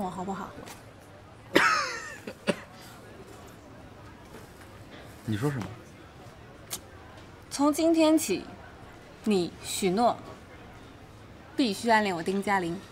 我好不好？ 你说什么？ 从今天起，你许诺必须暗恋我丁嘉玲。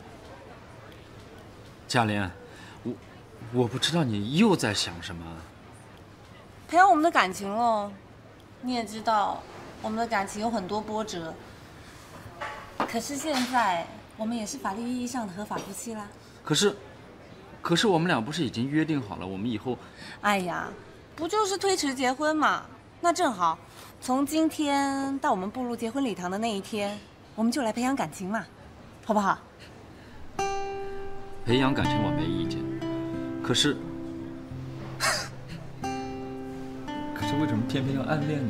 嘉玲，我不知道你又在想什么。 培养我们的感情喽。你也知道，我们的感情有很多波折。可是现在，我们也是法律意义上的合法夫妻啦。 可是我们俩不是已经约定好了，我们以后…… 哎呀，不就是推迟结婚嘛？那正好，从今天到我们步入结婚礼堂的那一天，我们就来培养感情嘛，好不好？ 培养感情我没意见，可是为什么偏偏要暗恋呢？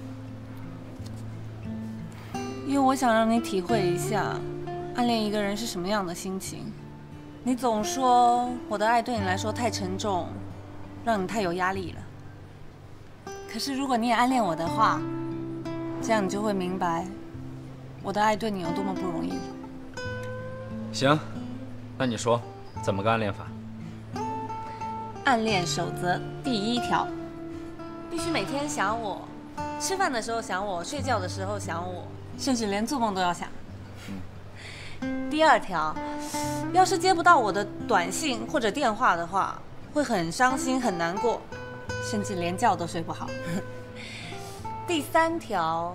因为我想让你体会一下，暗恋一个人是什么样的心情。你总说我的爱对你来说太沉重，让你太有压力了。可是如果你也暗恋我的话，这样你就会明白，我的爱对你有多么不容易。 行，那你说怎么个暗恋法？ 暗恋守则第1条，必须每天想我，吃饭的时候想我，睡觉的时候想我，甚至连做梦都要想。第2条，要是接不到我的短信或者电话的话，会很伤心很难过，甚至连觉都睡不好。第3条，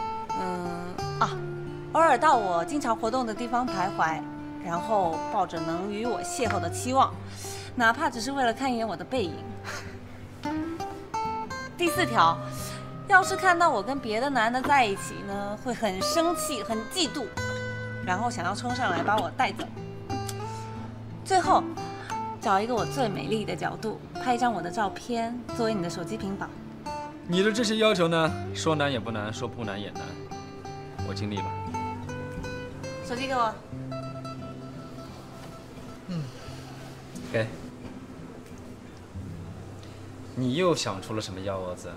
偶尔到我经常活动的地方徘徊，然后抱着能与我邂逅的期望，哪怕只是为了看一眼我的背影。第4条，要是看到我跟别的男的在一起呢，会很生气很嫉妒，然后想要冲上来把我带走。最后，找一个我最美丽的角度，拍一张我的照片作为你的手机屏保。 你的这些要求呢，说难也不难，说不难也难，我尽力吧。 手机给我。 给。你又想出了什么幺蛾子？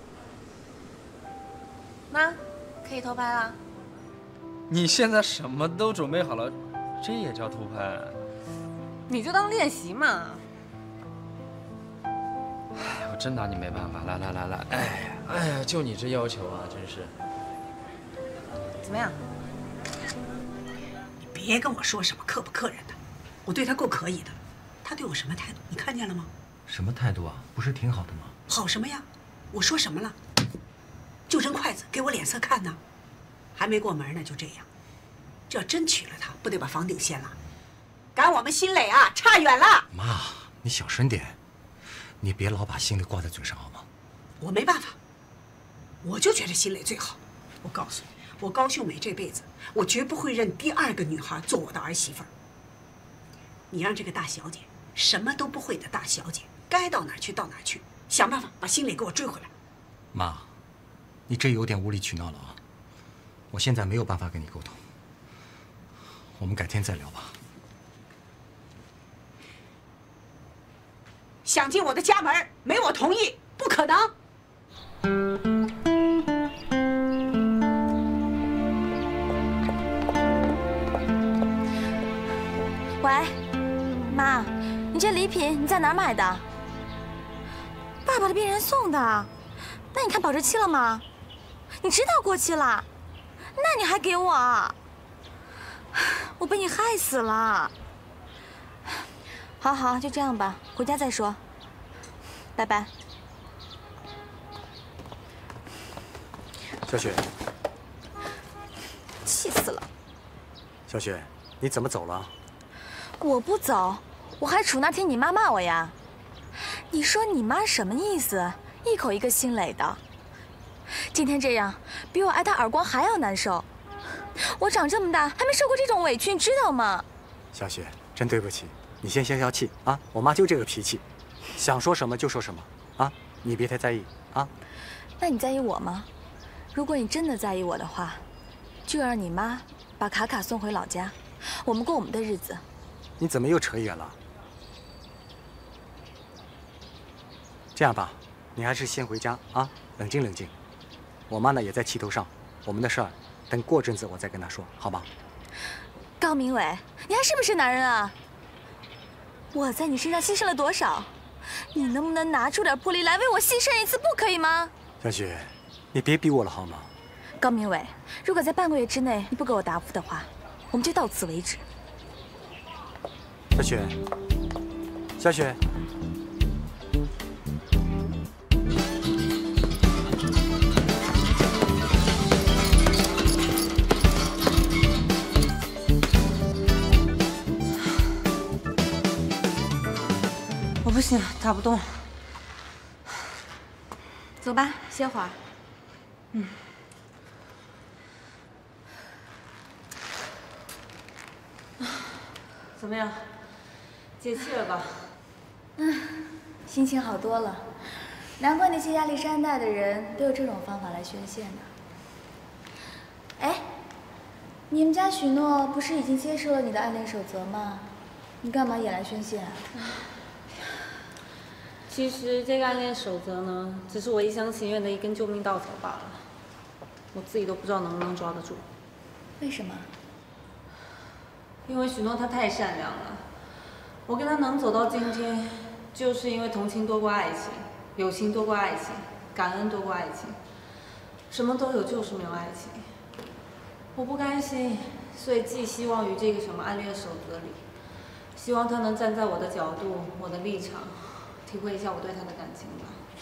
那可以偷拍啦。 你现在什么都准备好了，这也叫偷拍？ 你就当练习嘛。 哎，我真拿你没办法。来，哎呀，就你这要求啊，真是。 怎么样？ 你别跟我说什么克不克人的，我对他够可以的。他对我什么态度？你看见了吗？ 什么态度啊？不是挺好的吗？ 好什么呀？我说什么了？就扔筷子给我脸色看呢？还没过门呢，就这样。这要真娶了她，不得把房顶掀了？赶我们新磊啊，差远了。 妈，你小声点，你别老把心里挂在嘴上好吗？ 我没办法，我就觉得新磊最好。我告诉你，我高秀美这辈子，我绝不会认第2个女孩做我的儿媳妇儿。你让这个大小姐，什么都不会的大小姐，该到哪儿去到哪儿去，想办法把新磊给我追回来。 妈，你这有点无理取闹了啊！我现在没有办法跟你沟通，我们改天再聊吧。 想进我的家门，没我同意，不可能。 喂，妈，你这礼品你在哪儿买的？爸爸的病人送的。那你看保质期了吗？你知道过期了，那你还给我？我被你害死了。好，就这样吧，回家再说。拜拜。 小雪， 气死了。 小雪，你怎么走了？ 我不走，我还杵那天你妈骂我呀。你说你妈什么意思？一口一个姓磊的。今天这样，比我挨他耳光还要难受。我长这么大还没受过这种委屈，你知道吗？ 小雪，真对不起，你先消消气啊！我妈就这个脾气，想说什么就说什么啊！你别太在意啊。 那你在意我吗？如果你真的在意我的话，就让你妈把卡卡送回老家，我们过我们的日子。 你怎么又扯远了？这样吧，你还是先回家啊，冷静冷静。我妈呢也在气头上，我们的事儿等过阵子我再跟她说，好吗？ 高明伟，你还是不是男人啊？ 我在你身上牺牲了多少？你能不能拿出点魄力来为我牺牲一次，不可以吗？ 小雪，你别逼我了好吗？ 高明伟，如果在半个月之内你不给我答复的话，我们就到此为止。 小雪，小雪。 我不行，打不动。 走吧，歇会儿。 怎么样？解气了吧？ 心情好多了。难怪那些压力山大的人都有这种方法来宣泄呢。哎，你们家许诺不是已经接受了你的暗恋守则吗？你干嘛也来宣泄啊？ 其实这个暗恋守则呢，只是我一厢情愿的一根救命稻草罢了。我自己都不知道能不能抓得住。 为什么？ 因为许诺他太善良了，我跟他能走到今天，就是因为同情多过爱情，友情多过爱情，感恩多过爱情，什么都有，就是没有爱情。我不甘心，所以寄希望于这个什么暗恋守则里，希望他能站在我的角度，我的立场。 体会一下我对他的感情吧。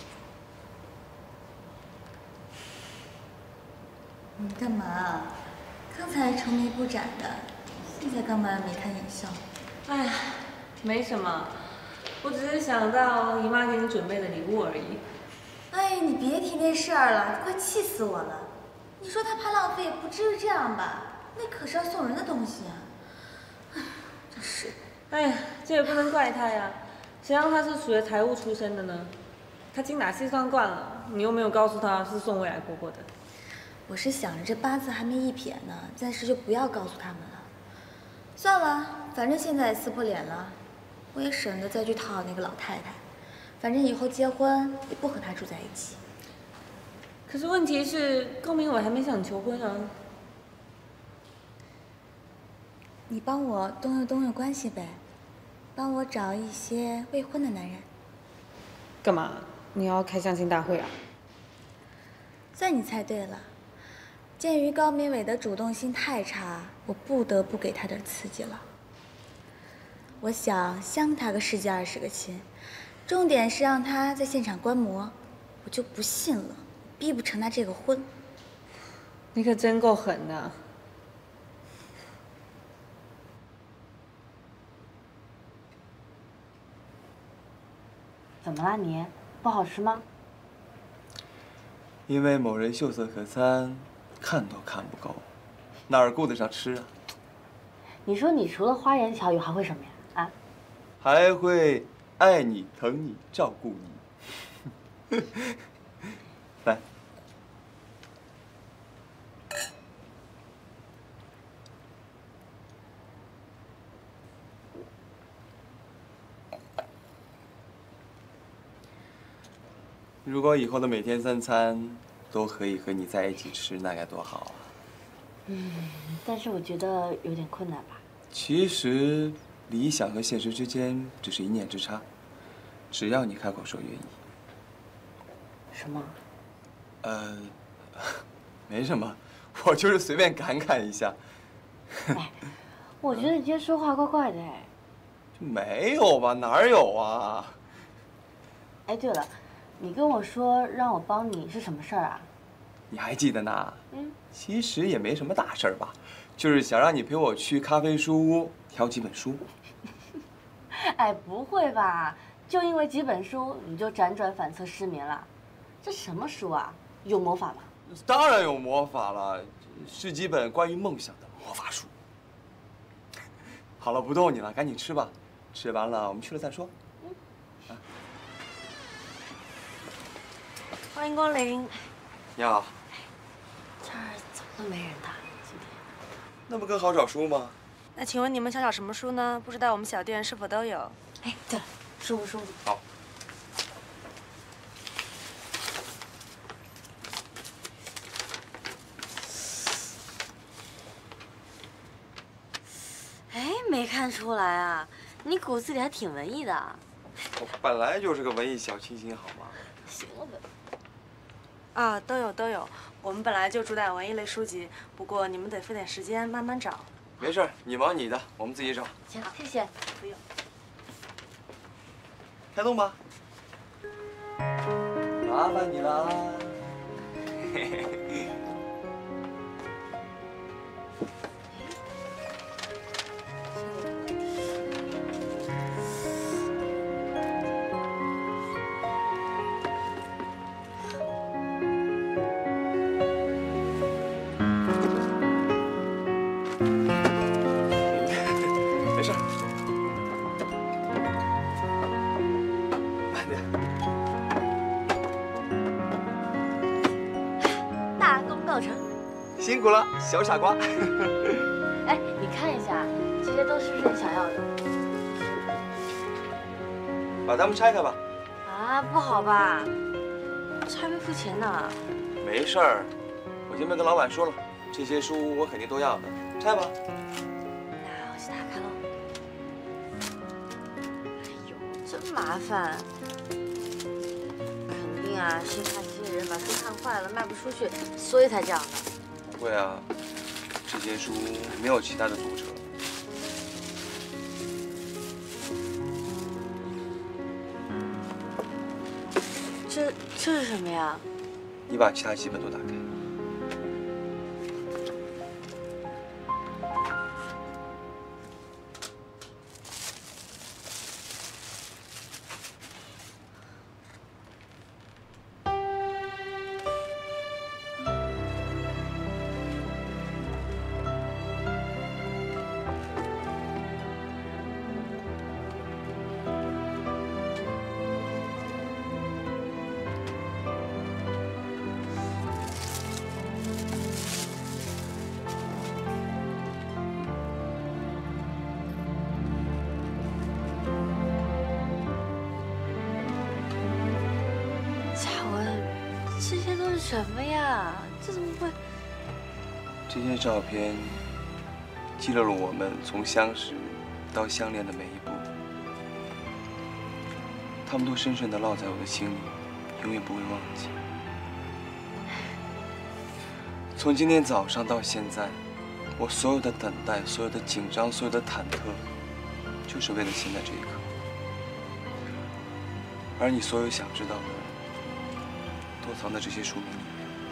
你干嘛？刚才愁眉不展的，现在干嘛眉开眼笑？ 哎呀，没什么，我只是想到姨妈给你准备的礼物而已。 哎，你别提那事儿了，快气死我了！你说他怕浪费，也不至于这样吧？那可是要送人的东西啊！哎，真是。 哎呀，这也不能怪他呀。 谁让他是属于财务出身的呢？他精打细算惯了，你又没有告诉他是送未来婆婆的。 我是想着这八字还没一撇呢，暂时就不要告诉他们了。算了，反正现在也撕破脸了，我也省得再去讨好那个老太太。反正以后结婚也不和她住在一起。 可是问题是，高明伟还没向你求婚啊。 你帮我动用动用关系呗。 帮我找一些未婚的男人。 干嘛？你要开相亲大会啊？ 算你猜对了。鉴于高明伟的主动性太差，我不得不给他点刺激了。我想相他个10几20个亲，重点是让他在现场观摩。我就不信了，逼不成他这个婚。 你可真够狠的。 怎么啦你？不好吃吗？ 因为某人秀色可餐，看都看不够，哪儿顾得上吃啊？ 你说你除了花言巧语还会什么呀？啊？ 还会爱你、疼你、照顾你。来，如果以后的每天3餐都可以和你在一起吃，那该多好啊！ 但是我觉得有点困难吧。 其实，理想和现实之间只是一念之差，只要你开口说愿意。 什么？ 没什么，我就是随便感慨一下。 哎，我觉得你今天说话怪怪的哎。 没有吧？哪儿有啊？ 哎，对了，你跟我说让我帮你是什么事儿啊？ 你还记得呢？其实也没什么大事儿吧，就是想让你陪我去咖啡书屋挑几本书。 哎，不会吧？就因为几本书你就辗转反侧失眠了？这什么书啊？有魔法吗？ 当然有魔法了，是几本关于梦想的魔法书。好了，不逗你了，赶紧吃吧。吃完了我们去了再说。 欢迎光临。 你好。 这儿怎么都没人的？今天。 那不更好找书吗？ 那请问你们想找什么书呢？不知道我们小店是否都有？ 哎，对了，舒服舒服。 好。 哎，没看出来啊， 你骨子里还挺文艺的。 我本来就是个文艺小清新，好吗？ 行了呗。 啊，都有。我们本来就主打文艺类书籍，不过你们得费点时间慢慢找。 没事，你忙你的，我们自己找。 行，谢谢。 不用。 开动吧。麻烦你了。嘿嘿嘿。辛苦了，小傻瓜。 哎，你看一下，这些都是不是你想要的？ 把它们拆开吧。 啊，不好吧？这还没付钱呢。 没事儿，我前面跟老板说了，这些书我肯定都要的，拆吧。 那我去打开喽。哎呦，真麻烦。肯定啊，是怕这些人把书看坏了卖不出去，所以才这样的。 不会啊，这些书没有其他的读者。 这是什么呀？ 你把其他几本都打开。 什么呀？这怎么会？ 这些照片记录了我们从相识到相恋的每一步，他们都深深地烙在我的心里，永远不会忘记。从今天早上到现在，我所有的等待、所有的紧张、所有的忐忑，就是为了现在这一刻。而你所有想知道的，都藏在这些书名里面。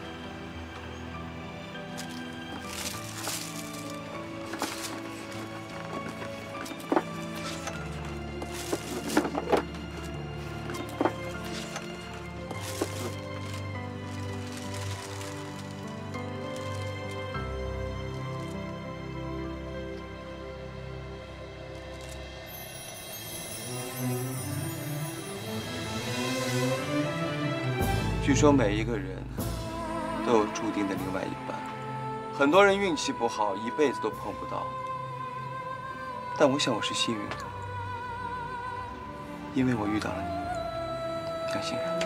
据说每一个人都有注定的另外一半，很多人运气不好，一辈子都碰不到。但我想我是幸运的，因为我遇到了你，杨欣然。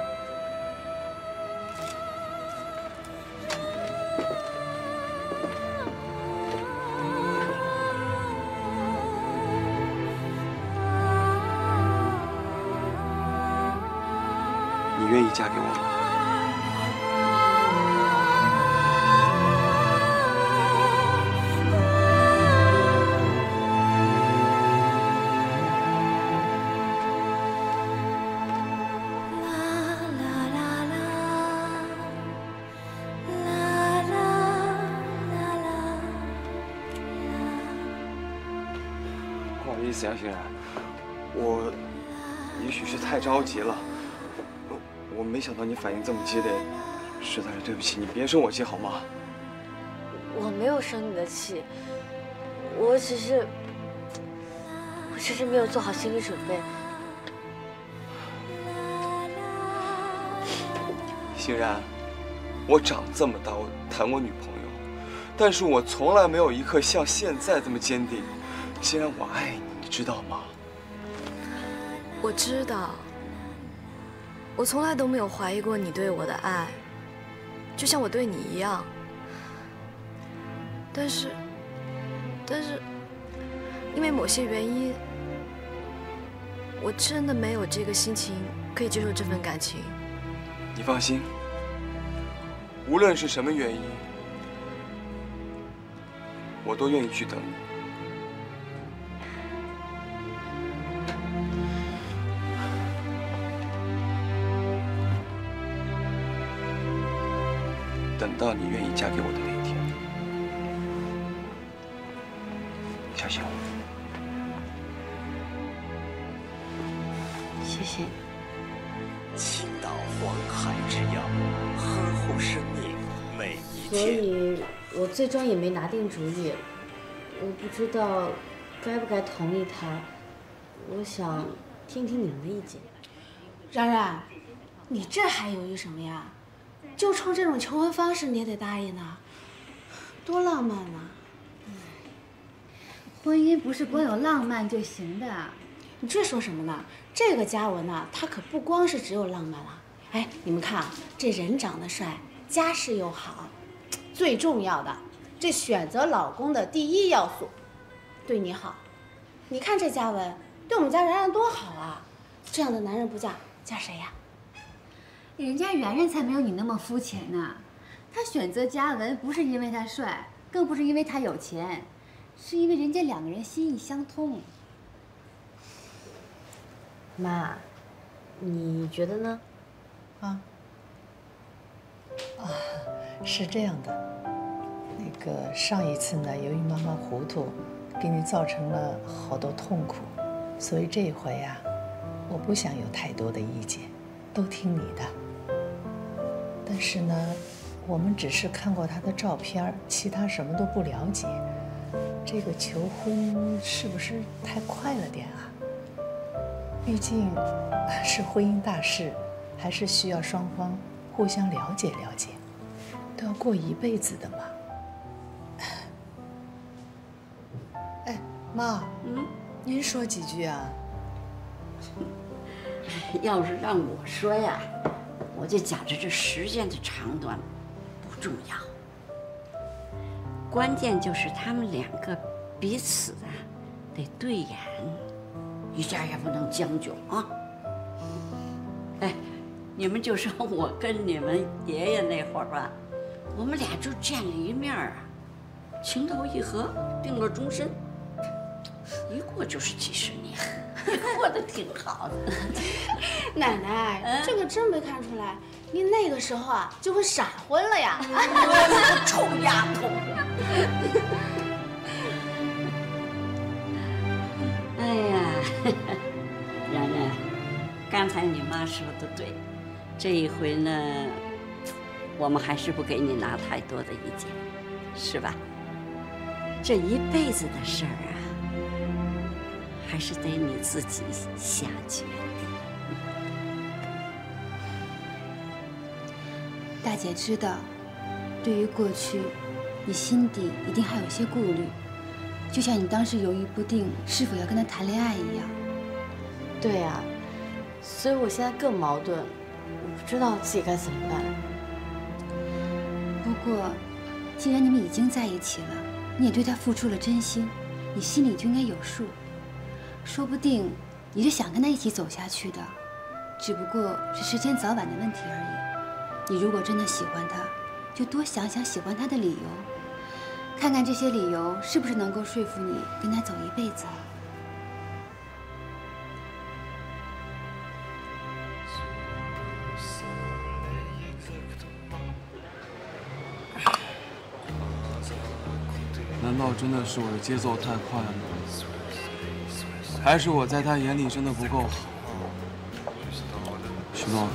你愿意嫁给我吗？不好意思，杨欣然，我也许是太着急了。我没想到你反应这么激烈，实在是对不起，你别生我气好吗？ 我没有生你的气，我只是没有做好心理准备。 欣然，我长这么大，我谈过女朋友，但是我从来没有一刻像现在这么坚定。欣然，我爱你，你知道吗？ 我知道。我从来都没有怀疑过你对我的爱，就像我对你一样。但是，因为某些原因， 我真的没有这个心情可以接受这份感情。 你放心，无论是什么原因，我都愿意去等你。等到你愿意嫁给我的那一天，相信我。 谢谢。 倾倒黄海之洋，呵护生命每一所天。 以，我最终也没拿定主意，我不知道该不该同意他。我想听听你们的意见。 然然，你这还犹豫什么呀？就冲这种求婚方式，你也得答应呢，多浪漫呐！ 婚姻不是光有浪漫就行的。 你这说什么呢？这个嘉文呐，他可不光是只有浪漫了。哎，你们看啊，这人长得帅，家世又好，最重要的，这选择老公的第一要素，对你好。你看这嘉文，对我们家然然多好啊！这样的男人不嫁，嫁谁呀？ 人家圆圆才没有你那么肤浅呢。他选择嘉文不是因为他帅，更不是因为他有钱，是因为人家两个人心意相通。 妈，你觉得呢？ 是这样的，那个上一次呢，由于妈妈糊涂，给你造成了好多痛苦，所以这一回呀，我不想有太多的意见，都听你的。但是呢，我们只是看过他的照片，其他什么都不了解。这个求婚是不是太快了点啊？毕竟是婚姻大事，还是需要双方互相了解了解，都要过一辈子的嘛。哎，妈，您说几句啊？ 要是让我说呀，我就觉着这时间的长短不重要，关键就是他们两个彼此啊得对眼，一点也不能将就啊。哎，你们就说我跟你们爷爷那会儿吧，我们俩就见了一面啊，情投意合，定了终身，一过就是几十年，过得挺好的。 奶奶，这个真没看出来，您那个时候啊就会闪婚了呀！ 臭丫头！哎呀，然然，刚才你妈说的对，这一回呢，我们还是不给你拿太多的意见，是吧？这一辈子的事儿啊，还是得你自己下决定。 大姐知道，对于过去，你心底一定还有些顾虑，就像你当时犹豫不定是否要跟他谈恋爱一样。 对呀，所以我现在更矛盾，我不知道自己该怎么办。 不过，既然你们已经在一起了，你也对他付出了真心，你心里就应该有数。说不定你是想跟他一起走下去的，只不过是时间早晚的问题而已。你如果真的喜欢他，就多想想喜欢他的理由，看看这些理由是不是能够说服你跟他走一辈子。 难道真的是我的节奏太快了，还是我在他眼里真的不够好？许诺。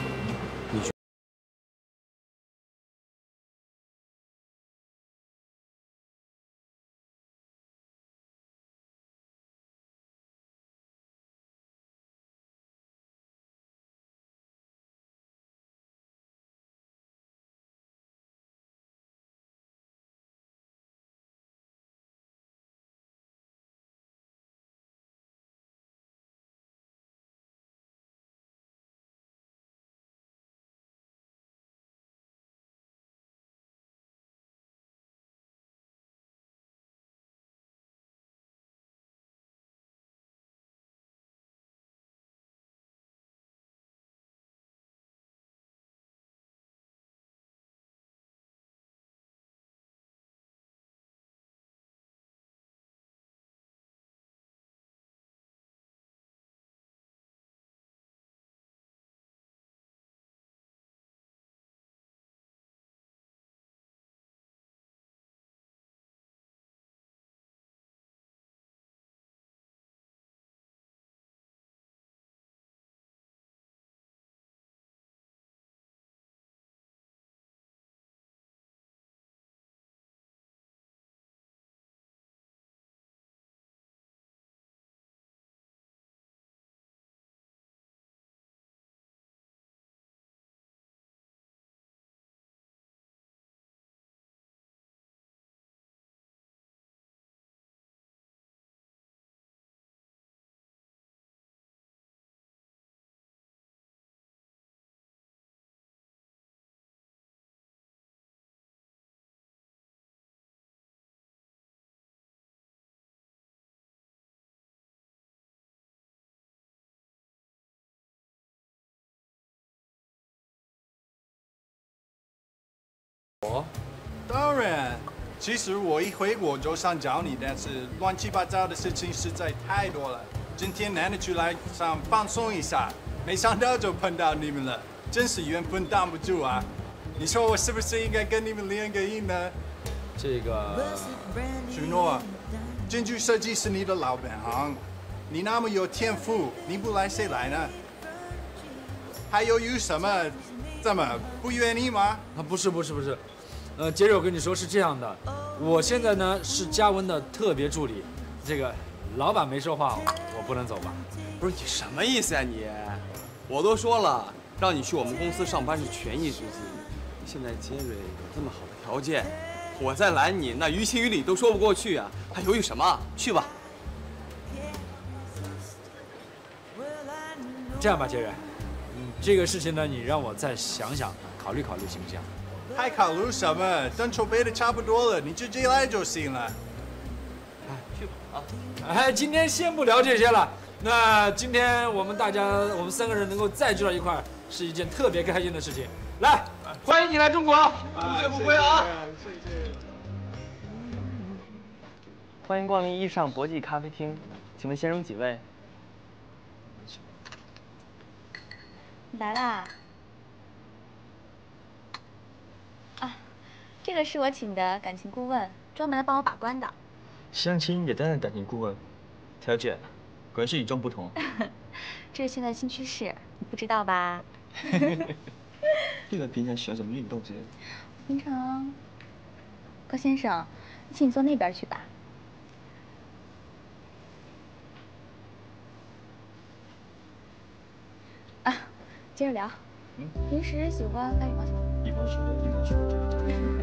然，其实我一回国就想找你，但是乱七八糟的事情实在太多了。今天难得出来想放松一下，没想到就碰到你们了，真是缘分挡不住啊！你说我是不是应该跟你们联个姻呢？ 这个， 许诺，建筑设计是你的老本行，你那么有天赋，你不来谁来呢？还犹豫什么？怎么不愿意吗？ 不是，杰瑞，我跟你说是这样的，我现在呢是嘉文的特别助理，这个老板没说话，我不能走吧？ 不是你什么意思呀你？我都说了，让你去我们公司上班是权宜之计。现在杰瑞有这么好的条件，我再拦你，那于情于理都说不过去啊，还犹豫什么？去吧。 这样吧，杰瑞，这个事情呢，你让我再想想，考虑考虑，行不行？ 还考虑什么？等筹备的差不多了，你直接来就行了。 去吧啊！ 哎，今天先不聊这些了。那今天我们3个人能够再聚到一块儿，是一件特别开心的事情。来，欢迎你来中国，不醉不归啊！ 谢谢。欢迎光临意上国际咖啡厅，请问先生几位？ 来啦！啊，这个是我请的感情顾问，专门来帮我把关的。 相亲也担任感情顾问，调解，果然是与众不同。 这是现在新趋势，你不知道吧？ 这个平常喜欢什么运动之类的？ 平常，高先生，请你坐那边去吧。啊，接着聊。平时喜欢干羽毛球？ 羽毛球。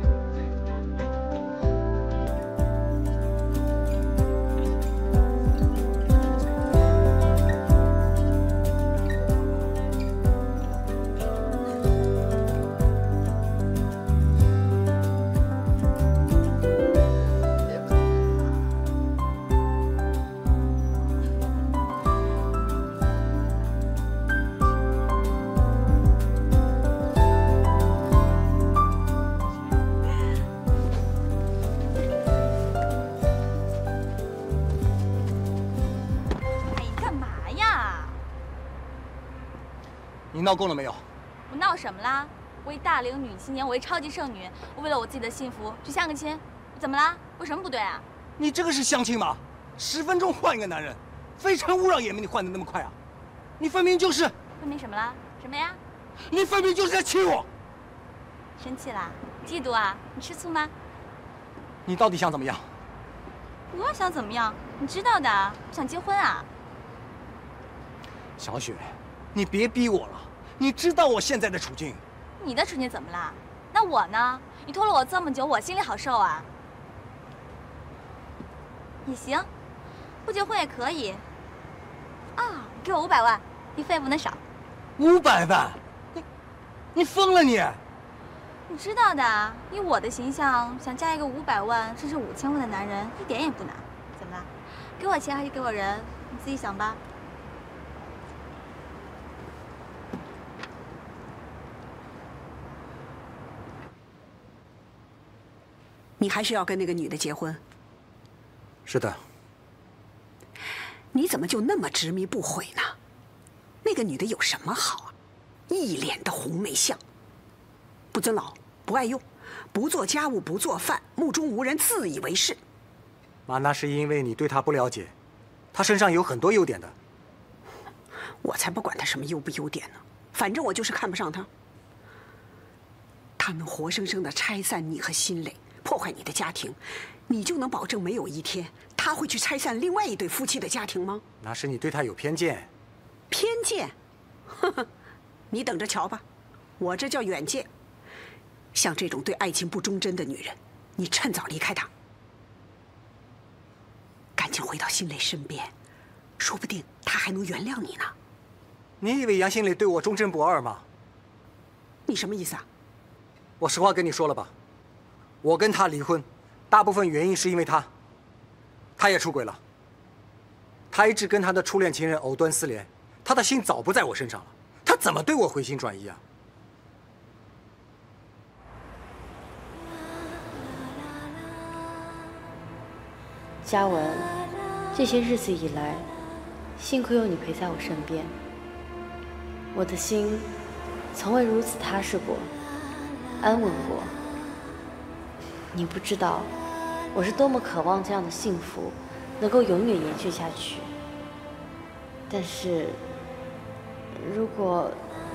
你闹够了没有？ 我闹什么啦？我一大龄女青年，我一超级剩女，我为了我自己的幸福去相个亲，怎么啦？我什么不对啊？ 你这个是相亲吗？10分钟换一个男人，非诚勿扰也没你换的那么快啊！你分明就是…… 分明什么啦？什么呀？ 你分明就是在气我！ 生气啦？嫉妒啊？你吃醋吗？ 你到底想怎么样？ 我想怎么样？你知道的，我想结婚啊。 小雪，你别逼我了。你知道我现在的处境。 你的处境怎么啦？那我呢？你拖了我这么久，我心里好受啊。也行，不结婚也可以。啊，给我500万，比废不能少。 500万？你疯了你！ 你知道的，以我的形象，想嫁一个500万甚至5000万的男人，一点也不难。怎么了？给我钱还是给我人？你自己想吧。 你还是要跟那个女的结婚？ 是的。 你怎么就那么执迷不悔呢？那个女的有什么好啊？一脸的红眉相，不尊老，不爱用，不做家务，不做饭，目中无人，自以为是。 妈，那是因为你对她不了解，她身上有很多优点的。 我才不管她什么优不优点呢，反正我就是看不上她。她能活生生的拆散你和辛磊，破坏你的家庭，你就能保证没有一天她会去拆散另外一对夫妻的家庭吗？ 那是你对她有偏见。 偏见？呵呵，你等着瞧吧，我这叫远见。像这种对爱情不忠贞的女人，你趁早离开她，赶紧回到辛磊身边，说不定他还能原谅你呢。 你以为杨辛磊对我忠贞不二吗？ 你什么意思啊？ 我实话跟你说了吧，我跟他离婚，大部分原因是因为他也出轨了。他一直跟他的初恋情人藕断丝连，他的心早不在我身上了，他怎么对我回心转意啊？ 嘉文，这些日子以来，幸亏有你陪在我身边，我的心从未如此踏实过，安稳过。你不知道，我是多么渴望这样的幸福能够永远延续下去。但是，如果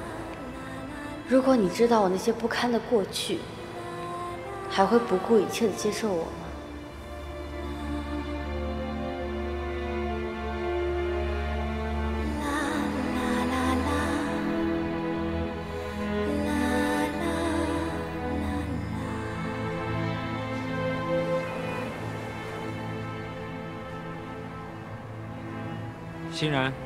你知道我那些不堪的过去，还会不顾一切的接受我吗？ 欣然，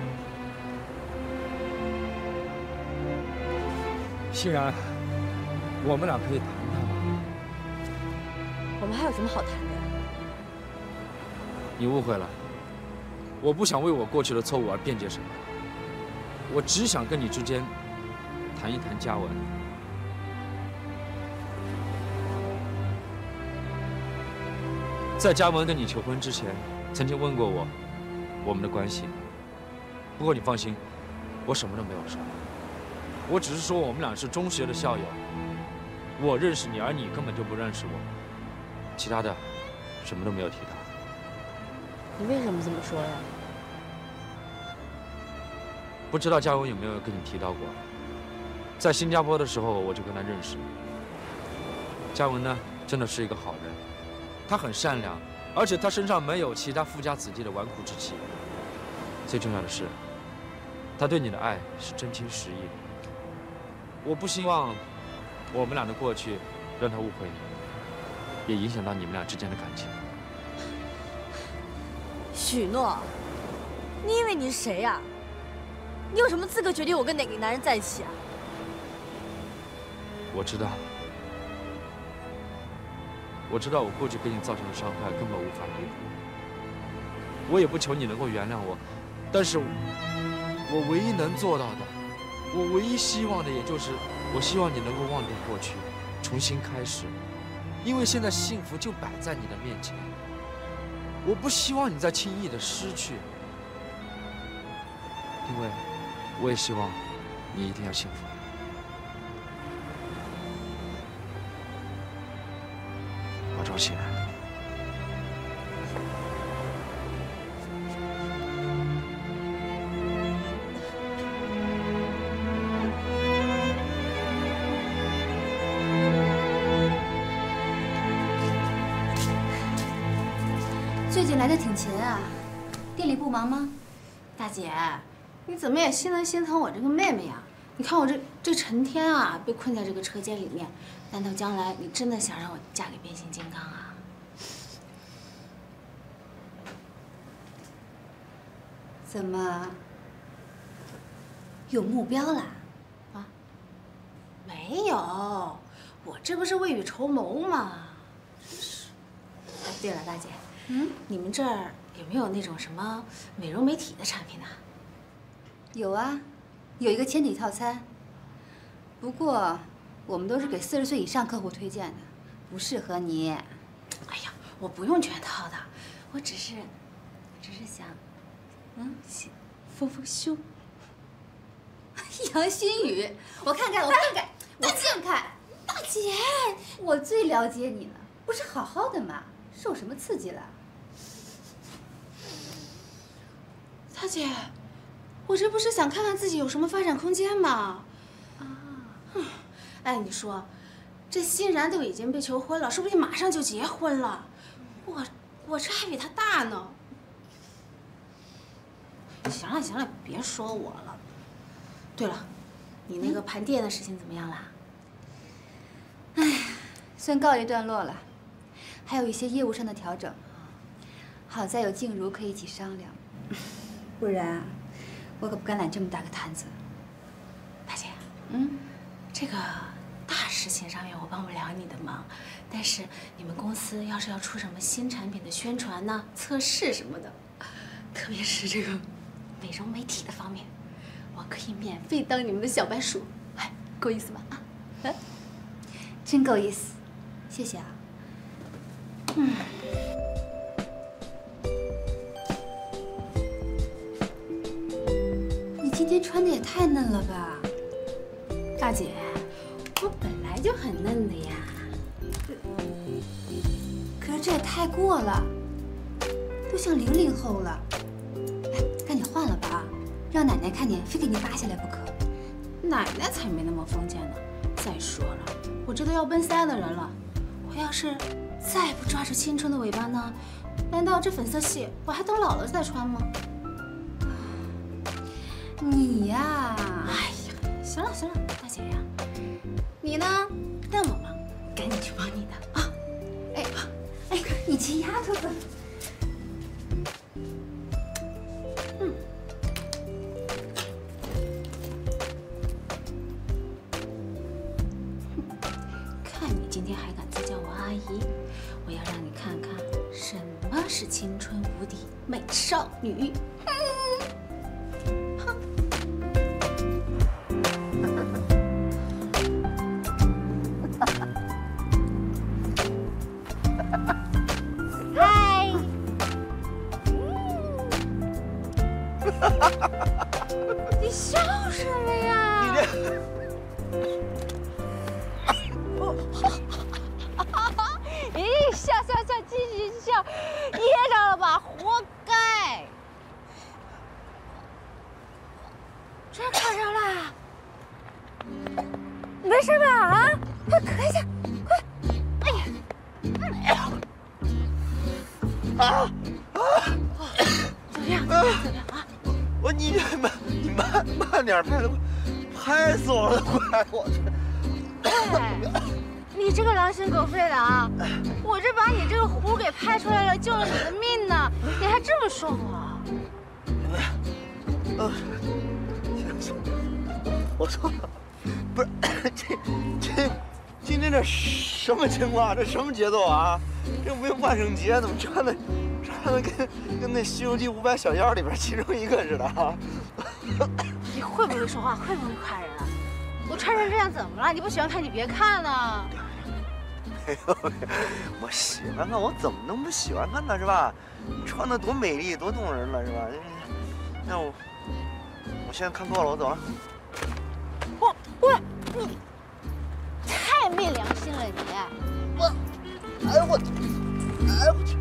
欣然，我们俩可以谈谈吗？ 我们还有什么好谈的？ 你误会了，我不想为我过去的错误而辩解什么，我只想跟你之间谈一谈嘉文。在嘉文跟你求婚之前，曾经问过我们的关系。不过你放心，我什么都没有说，我只是说我们俩是中学的校友，我认识你，而你根本就不认识我，其他的什么都没有提到。 你为什么这么说呀？ 不知道嘉文有没有跟你提到过？在新加坡的时候我就跟他认识。嘉文呢，真的是一个好人，他很善良，而且他身上没有其他富家子弟的纨绔之气。最重要的是，他对你的爱是真情实意的。我不希望我们俩的过去让他误会你，也影响到你们俩之间的感情。 许诺，你以为你是谁呀？你有什么资格决定我跟哪个男人在一起啊？ 我知道，我过去给你造成的伤害根本无法弥补。我也不求你能够原谅我，但是我唯一能做到的，我唯一希望的，也就是我希望你能够忘掉过去，重新开始，因为现在幸福就摆在你的面前。我不希望你再轻易的失去，因为我也希望你一定要幸福。保重欣然。 最近来的挺勤啊，店里不忙吗？ 大姐，你怎么也心疼心疼我这个妹妹呀？你看我这成天啊被困在这个车间里面，难道将来你真的想让我嫁给变形金刚啊？ 怎么有目标了？ 啊？没有，我这不是未雨绸缪吗？真是。哎，对了，大姐。你们这儿有没有那种什么美容美体的产品呢？ 有啊，有一个千体套餐。不过我们都是给40岁以上客户推荐的，不适合你。 哎呀，我不用全套的，我只是想，丰丰胸。 杨新宇，我看看，大姐，我最了解你了，不是好好的吗？受什么刺激了？ 大姐，我这不是想看看自己有什么发展空间吗？哎，你说，这欣然都已经被求婚了，说不定马上就结婚了，我这还比他大呢。行了，别说我了。对了，你那个盘店的事情怎么样了？ 哎，算告一段落了，还有一些业务上的调整。好在有静茹可以一起商量。不然，我可不敢揽这么大个摊子。 大姐，这个大事情上面我帮不了你的忙，但是你们公司要是要出什么新产品的宣传呢、测试什么的，特别是这个美容美体的方面，我可以免费当你们的小白鼠，哎，够意思吧？啊， 真够意思，谢谢啊。 天穿的也太嫩了吧！ 大姐，我本来就很嫩的呀。 可是这也太过了，都像00后了。哎，赶紧换了吧啊！让奶奶看见，非给你扒下来不可。 奶奶才没那么封建呢。再说了，我这都要奔3的人了，我要是再不抓住青春的尾巴呢？难道这粉色系我还等老了再穿吗？ 你呀， 哎呀，行了行了，大姐呀，你呢那么忙，赶紧去忙你的啊！ 哎，你这丫头子， 看你今天还敢再叫我阿姨，我要让你看看什么是青春无敌美少女。 嗨，你笑什么呀？ 你这。 咦，笑，继续笑，噎着了吧？活该！真看着啦？没事吧？啊，快咳一下，快！哎呀，怎么样啊？ 你慢点拍的，拍死我了！快，我这。 哎，你这个狼心狗肺的啊！我这把你这个壶给拍出来了，救了你的命呢，你还这么说我？ 行，我错了，不是今天这什么情况？这什么节奏啊？这不是万圣节，怎么穿的跟那《西游记500小妖》里边其中一个似的啊？ 你会不会说话？会不会夸人啊？我穿成这样怎么了？你不喜欢看你别看呢。 哎呦，我喜欢看，我怎么能不喜欢看呢？是吧？你穿的多美丽，多动人了，是吧？那我现在看够了，我走了。 你太没良心了你！ 哎呦我去！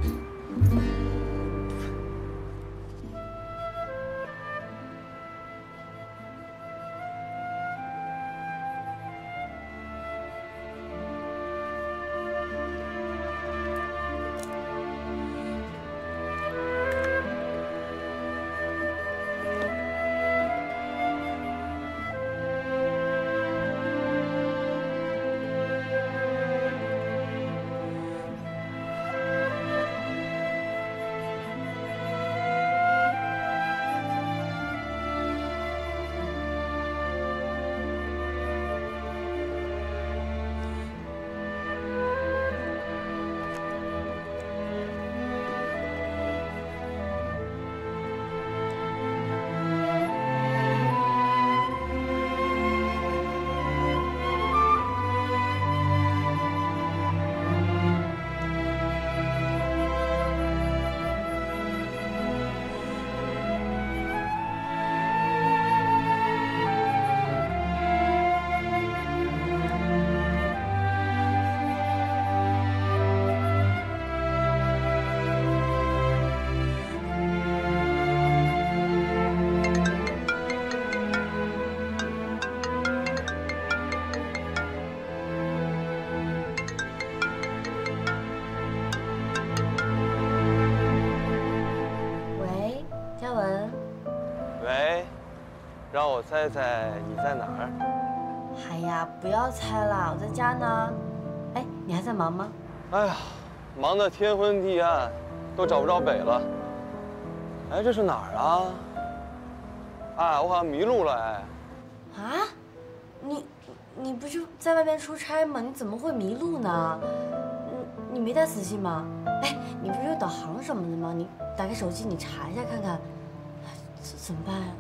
让我猜猜你在哪儿？ 哎呀，不要猜了，我在家呢。哎，你还在忙吗？ 哎呀，忙得天昏地暗，都找不着北了。哎，这是哪儿啊？哎，我好像迷路了哎。 啊？你不是在外面出差吗？你怎么会迷路呢？你没带仔细吗？哎，你不是有导航什么的吗？你打开手机，你查一下看看，怎么办呀？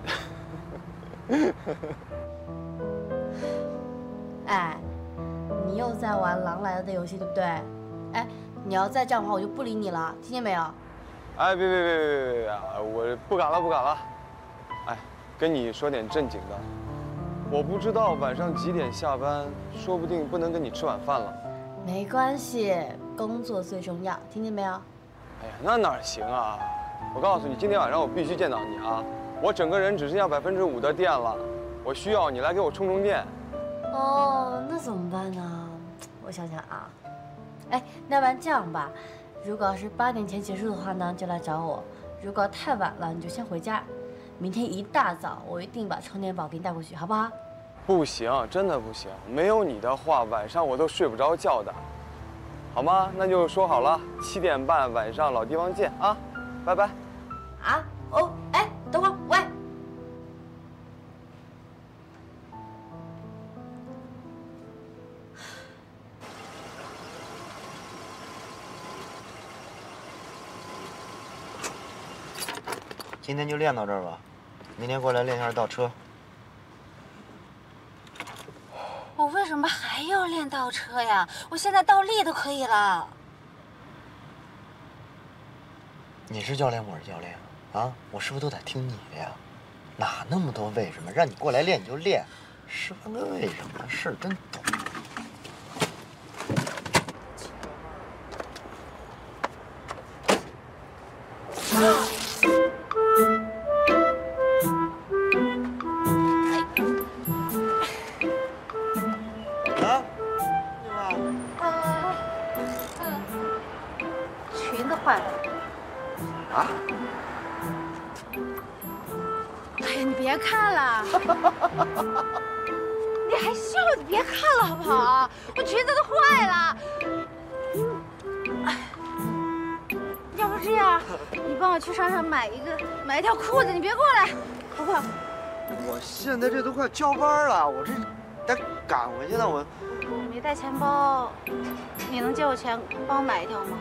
哎，你又在玩狼来了的游戏，对不对？哎，你要再这样的话，我就不理你了，听见没有？ 哎，别，我不敢了。哎， 跟你说点正经的。我不知道晚上几点下班，说不定不能跟你吃晚饭了。 没关系，工作最重要，听见没有？ 哎呀，那哪行啊！我告诉你，今天晚上我必须见到你啊！我整个人只剩下5%的电了，我需要你来给我充充电。 哦，那怎么办呢？我想想啊，哎，那要不然这样吧，如果要是8点前结束的话呢，就来找我；如果太晚了，你就先回家。明天一大早，我一定把充电宝给你带过去，好不好？ 不行，真的不行，没有你的话，晚上我都睡不着觉的，好吗？那就说好了，7点半晚上老地方见啊，拜拜。 啊？哦，哎，等会儿，喂。 今天就练到这儿吧，明天过来练一下倒车。 我为什么还要练倒车呀？我现在倒立都可以了。 你是教练，我是教练，啊，我是不是都得听你的呀？哪那么多为什么？让你过来练你就练，10万个为什么，事儿真多。 裙子坏了。 啊？ 哎呀，你别看了，你还笑？你别看了好不好？我裙子都坏了。哎，要不这样，你帮我去商场买一条裤子，你别过来，好不好？ 我现在这都快交班了，我这得赶回去呢，我没带钱包，你能借我钱帮我买一条吗？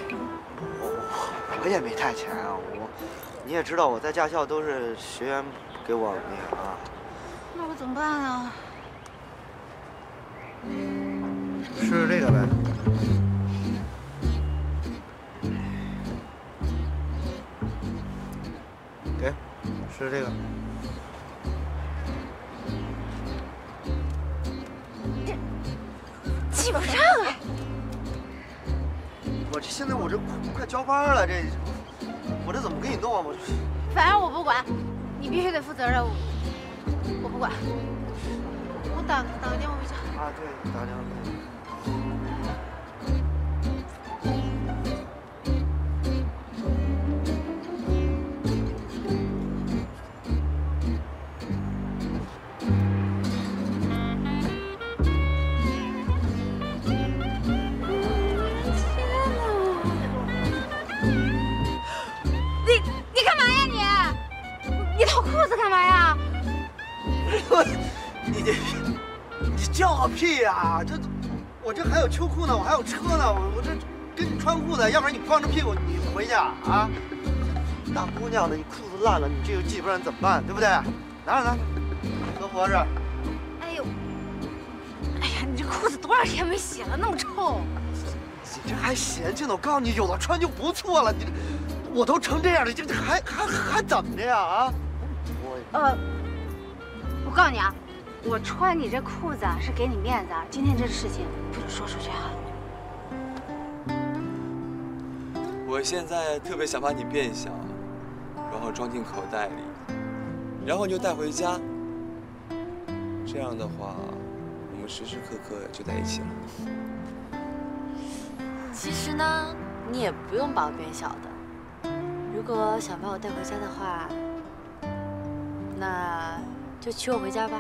我也没带钱啊，你也知道我在驾校都是学员给我那个啊。 那我怎么办啊？ 试试这个呗。给，试试这个。 系不上哎！ 我这现在我这快交班了，我这怎么给你弄啊？ 反正我不管，你必须得负责任，我不管。我打个电话回家。 啊，对，打个电话回家。你叫个屁呀！我这还有秋裤呢，我还有车呢，我这跟你穿裤子，要不然你光着屁股你回去啊？大姑娘的，你裤子烂了，你这个系不上怎么办？对不对？拿着，搁脖子。 哎呦，哎呀，你这裤子多少天没洗了，那么臭！ 你这还嫌弃呢？我告诉你，有的穿就不错了。我都成这样了，这还怎么的呀？啊？ 我告诉你啊。我穿你这裤子是给你面子，今天这事情不准说出去啊！ 我现在特别想把你变小，然后装进口袋里，然后你就带回家。这样的话，我们时时刻刻就在一起了。 其实呢，你也不用把我变小的。如果想把我带回家的话，那就娶我回家吧。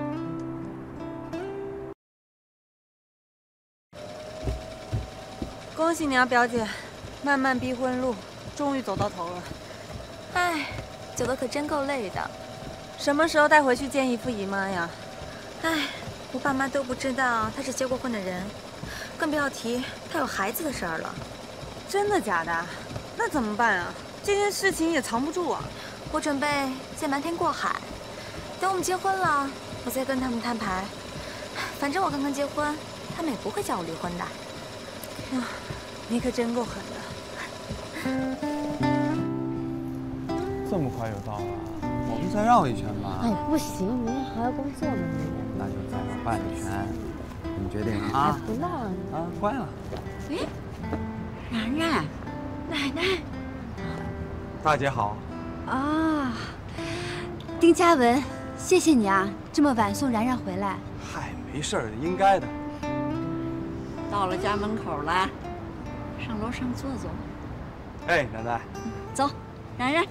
恭喜你啊，表姐，漫漫逼婚路终于走到头了。 哎，走的可真够累的。 什么时候带回去见姨父姨妈呀？ 哎，我爸妈都不知道他是结过婚的人，更不要提他有孩子的事儿了。 真的假的？那怎么办啊？这件事情也藏不住啊。 我准备先瞒天过海，等我们结婚了，我再跟他们摊牌。反正我刚刚结婚，他们也不会叫我离婚的。 啊，你可真够狠的！ 这么快就到了？我们就再绕一圈吧。 哎，不行，明天还要工作呢。 那就再绕半圈，你们决定啊？ 不闹了啊，乖了。 哎，然然，奶奶。 大姐好。 啊，丁嘉文，谢谢你啊，这么晚送然然回来。 嗨，没事儿，应该的。 到了家门口了，上楼上坐坐。 哎，奶奶。 走，然然。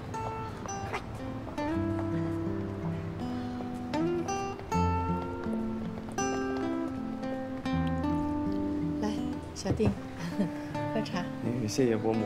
来，小丁，喝茶。 谢谢伯母。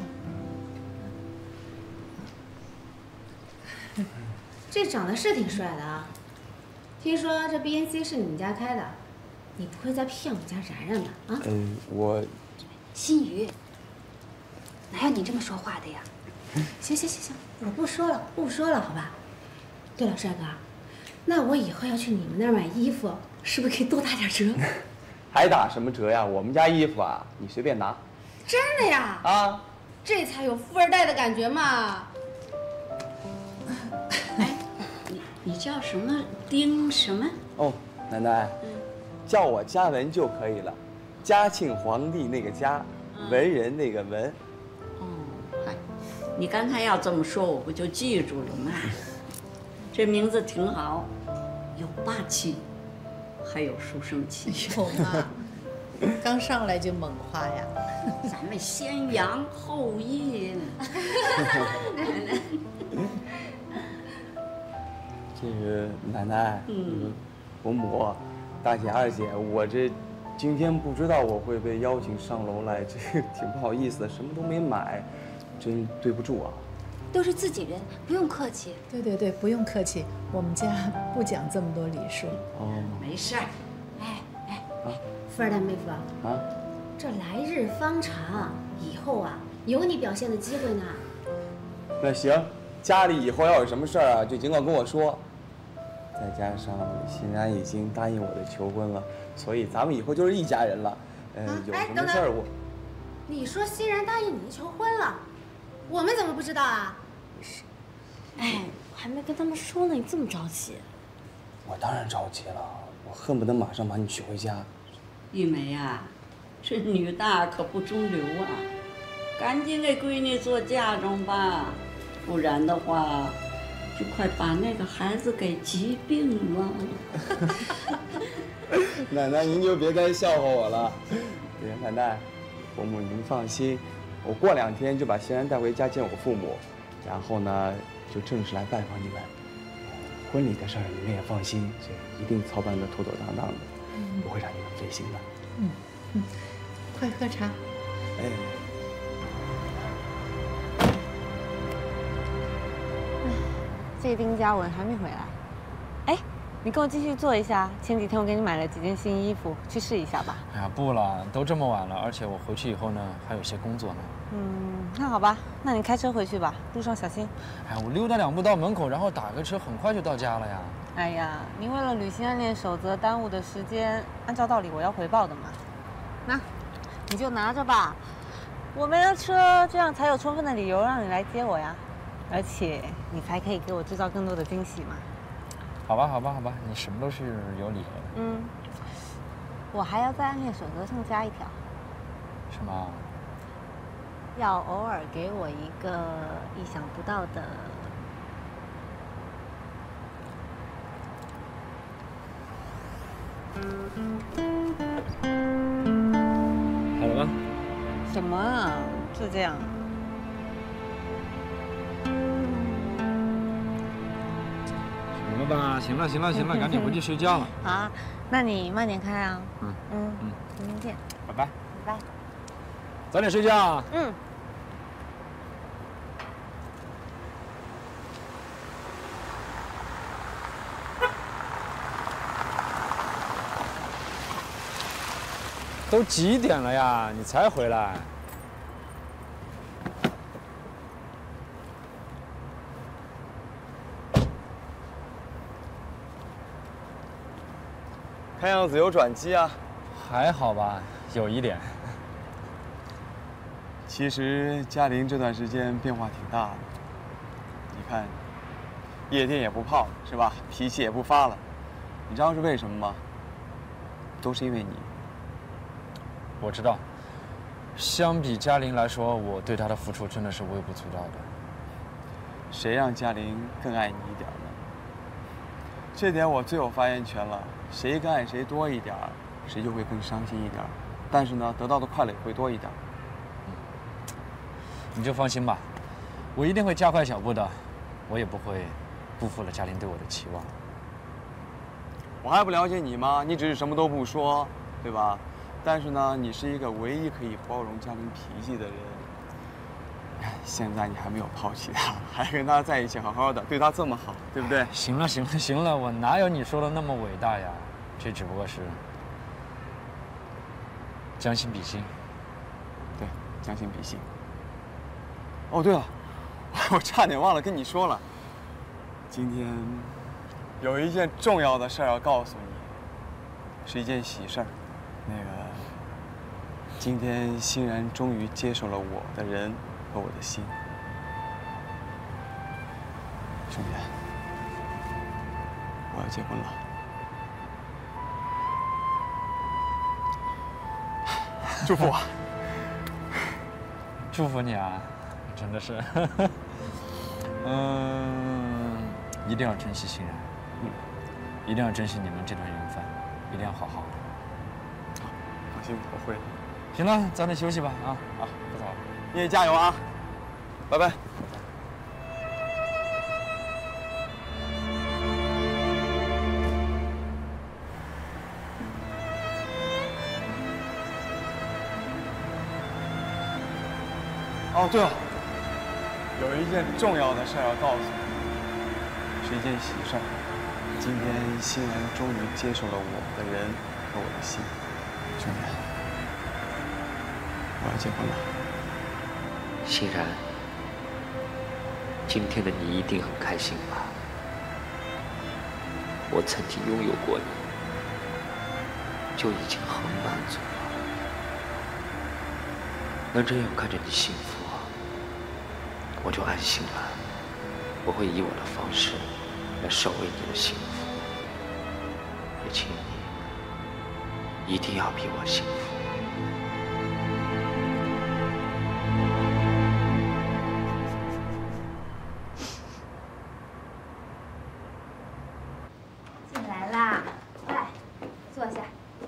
这长得是挺帅的啊！听说这 BNC 是你们家开的，你不会再骗我们家然然吧？啊？ 我。 心雨，哪有你这么说话的呀？ 行，我不说了，好吧？对了，帅哥，那我以后要去你们那儿买衣服，是不是可以多打点折？ 还打什么折呀？我们家衣服啊，你随便拿。 真的呀？ 啊， 这才有富二代的感觉嘛！ 你叫什么？丁什么？ 哦，奶奶，叫我嘉文就可以了。嘉庆皇帝那个嘉，文人那个文。 哦，嗨，你刚才要这么说，我不就记住了吗？这名字挺好，有霸气，还有书生气。 有嘛？刚上来就猛夸呀！ 咱们先扬后抑。 这个奶奶，伯母，大姐、二姐，我这今天不知道我会被邀请上楼来，这个挺不好意思的，什么都没买，真对不住啊。 都是自己人，不用客气。 对，不用客气，我们家不讲这么多礼数。 哦， 没事儿。 哎，富二代妹夫啊， 这来日方长，以后啊有你表现的机会呢。 那行，家里以后要有什么事儿啊，就尽管跟我说。再加上欣然已经答应我的求婚了，所以咱们以后就是一家人了。有什么事儿我…… 你说欣然答应你求婚了，我们怎么不知道啊？ 哎，我还没跟他们说呢，你这么着急？ 我当然着急了，我恨不得马上把你娶回家。 玉梅呀，这女大可不中留啊，赶紧给闺女做嫁妆吧，不然的话。就快把那个孩子给疾病了。 奶奶，您就别再笑话我了。奶奶，伯母您放心，我过2天就把欣然带回家见我父母，然后呢就正式来拜访你们。婚礼的事儿你们也放心，这一定操办得妥妥当当的，不会让你们费心的。 快喝茶。 哎。 这丁嘉文还没回来，哎，你跟我继续做一下。前几天我给你买了几件新衣服，去试一下吧。 哎呀，不了，都这么晚了，而且我回去以后呢，还有些工作呢。 那好吧，那你开车回去吧，路上小心。 哎，我溜达2步到门口，然后打个车，很快就到家了呀。 哎呀，你为了履行暗恋守则耽误的时间，按照道理我要回报的嘛。那，你就拿着吧，我没了车，这样才有充分的理由让你来接我呀。而且你才可以给我制造更多的惊喜嘛。 好吧，你什么都是有理由的。 我还要在暗恋守则上加一条。 什么？ 要偶尔给我一个意想不到的。 好了吗？ 什么啊？就这样。 行了吧，行了，赶紧回去睡觉了。 好，那你慢点开啊。明天见。 拜拜。 拜拜。 早点睡觉啊。都几点了呀？你才回来？ 看样子有转机啊。 还好吧，有一点。 其实嘉玲这段时间变化挺大的。你看， 夜店也不泡了，是吧？脾气也不发了。你知道是为什么吗？都是因为你。 我知道，相比嘉玲来说，我对她的付出真的是微不足道的。 谁让嘉玲更爱你一点呢？这点我最有发言权了。谁更爱谁多一点，谁就会更伤心一点。但是呢，得到的快乐也会多一点。 你就放心吧，我一定会加快脚步的，我也不会辜负了嘉玲对我的期望。 我还不了解你吗？你只是什么都不说，对吧？但是呢，你是一个唯一可以包容嘉玲脾气的人。现在你还没有抛弃她，还跟她在一起好好的，对她这么好，对不对？ 行了行了行了，我哪有你说的那么伟大呀？这只不过是将心比心。 对，将心比心。哦，对了，我差点忘了跟你说了，今天有一件重要的事儿要告诉你，是一件喜事儿。那个，今天欣然终于接受了我的人和我的心。兄弟，我要结婚了。祝福我。 祝福你啊！真的是，一定要珍惜欣然，一定要珍惜你们这段缘分，一定要好好的。 好，放心，我会的。 行了，早点休息吧啊！好，不早了， 你也加油啊！拜拜。哦，对了。有一件重要的事儿要告诉你，是一件喜事儿。今天欣然终于接受了我的人和我的心，兄弟，我要结婚了。 欣然，今天的你一定很开心吧？我曾经拥有过你，就已经很满足了。能这样看着你幸福，我就安心了。我会以我的方式来守卫你的幸福，也请你一定要比我幸福。 进来啦，来，坐下。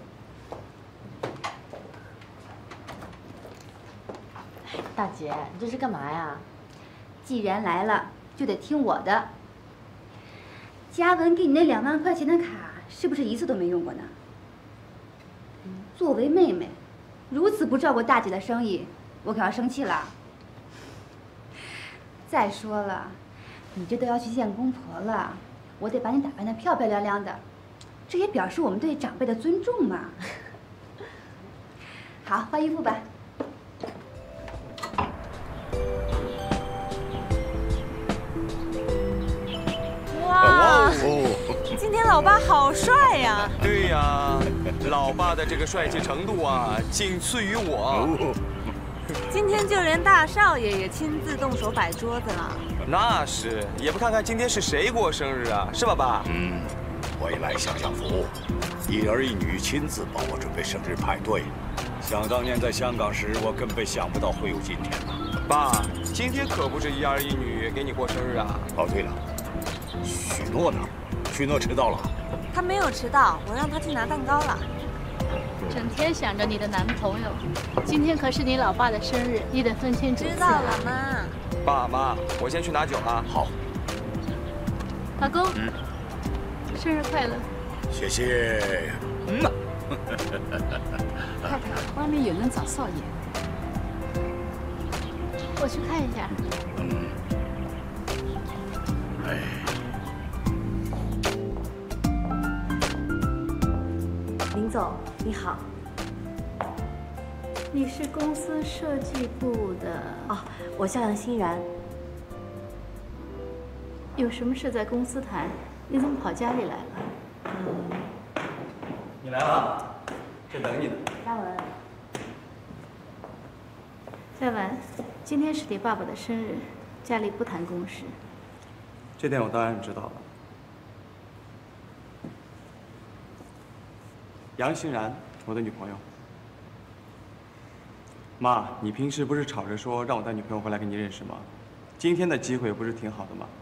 大姐，你这是干嘛呀？ 既然来了，就得听我的。嘉文给你那2万块钱的卡，是不是一次都没用过呢？作为妹妹，如此不照顾大姐的生意，我可要生气了。再说了，你这都要去见公婆了，我得把你打扮得漂漂亮亮的，这也表示我们对长辈的尊重嘛。好，换衣服吧。 哇，今天老爸好帅呀！ 对呀，老爸的这个帅气程度啊，仅次于我。 今天就连大少爷也亲自动手摆桌子了。 那是，也不看看今天是谁过生日啊，是吧，爸？ 未来享福，一儿一女亲自帮我准备生日派对。想当年在香港时，我根本想不到会有今天呢。 爸，今天可不是一儿一女给你过生日啊。 哦，对了，许诺呢？许诺迟到了。 他没有迟到，我让他去拿蛋糕了。 整天想着你的男朋友，今天可是你老爸的生日，你得分清主次。 知道了，妈。 爸妈，我先去拿酒了。 好。 老公，生日快乐！ 谢谢。 太太，外面有人找少爷。 我去看一下。 林总，你好。 你是公司设计部的哦，我叫杨欣然。 有什么事在公司谈？你怎么跑家里来了？ 你来了，正等你呢。 嘉文， 嘉文，今天是你爸爸的生日，家里不谈公事。 这点我当然知道了。杨欣然，我的女朋友。妈，你平时不是吵着说让我带女朋友回来跟你认识吗？今天的机会不是挺好的吗？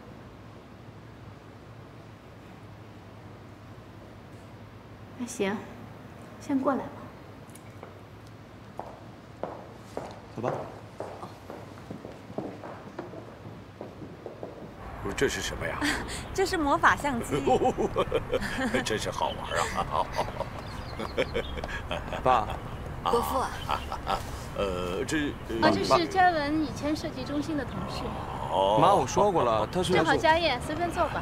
那行，先过来吧。 走吧。 不是，这是什么呀？ 这是魔法相机。 真是好玩啊！ 爸。 伯父。 这是嘉文以前设计中心的同事。 哦。 妈，我说过了，他是。 正好家宴，随便坐吧。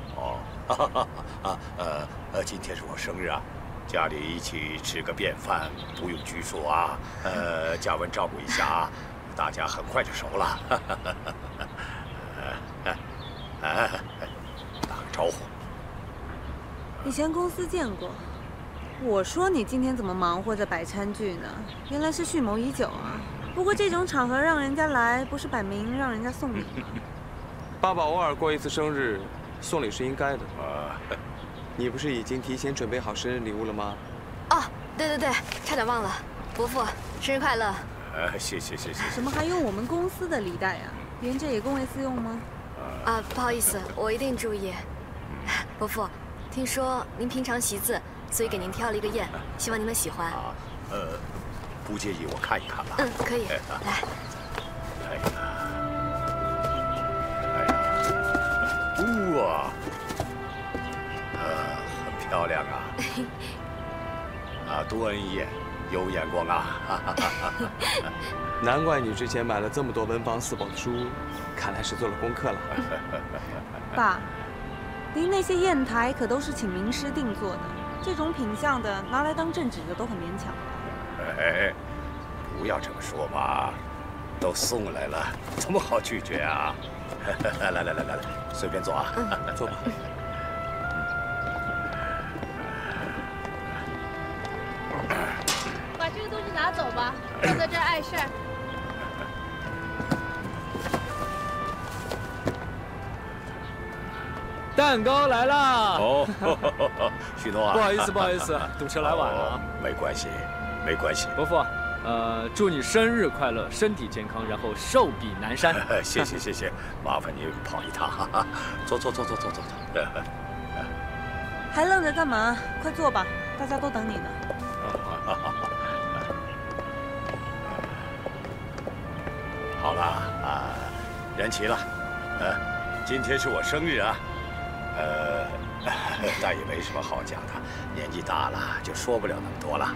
今天是我生日啊，家里一起吃个便饭，不用拘束啊。嘉文照顾一下啊，大家很快就熟了。打个招呼。 以前公司见过。我说你今天怎么忙活着摆餐具呢？原来是蓄谋已久啊。不过这种场合让人家来，不是摆明让人家送礼吗？ 爸爸偶尔过一次生日，送礼是应该的。你不是已经提前准备好生日礼物了吗？ 哦，对，差点忘了，伯父，生日快乐！ 谢谢。 怎么还用我们公司的礼袋啊？连这也公为私用吗？ 不好意思，我一定注意。伯父，听说您平常习字，所以给您挑了一个砚，希望您能喜欢。 不介意我看一看吧？ 可以。来。 哇，很漂亮啊！多恩义，有眼光啊！ 难怪你之前买了这么多文房四宝的书，看来是做了功课了。 爸，您那些砚台可都是请名师定做的，这种品相的拿来当正纸的都很勉强。 不要这么说嘛，都送来了，怎么好拒绝啊？来，随便坐啊， 坐吧。 把这个东西拿走吧，放在这儿碍事儿。 蛋糕来啦！ 许诺啊， 不好意思，堵车来晚了。 没关系。 伯父，祝你生日快乐，身体健康，然后寿比南山。 谢谢，麻烦你跑一趟。坐。 还愣着干嘛？快坐吧，大家都等你呢。 好了人齐了。今天是我生日啊。但也没什么好讲的，年纪大了就说不了那么多了。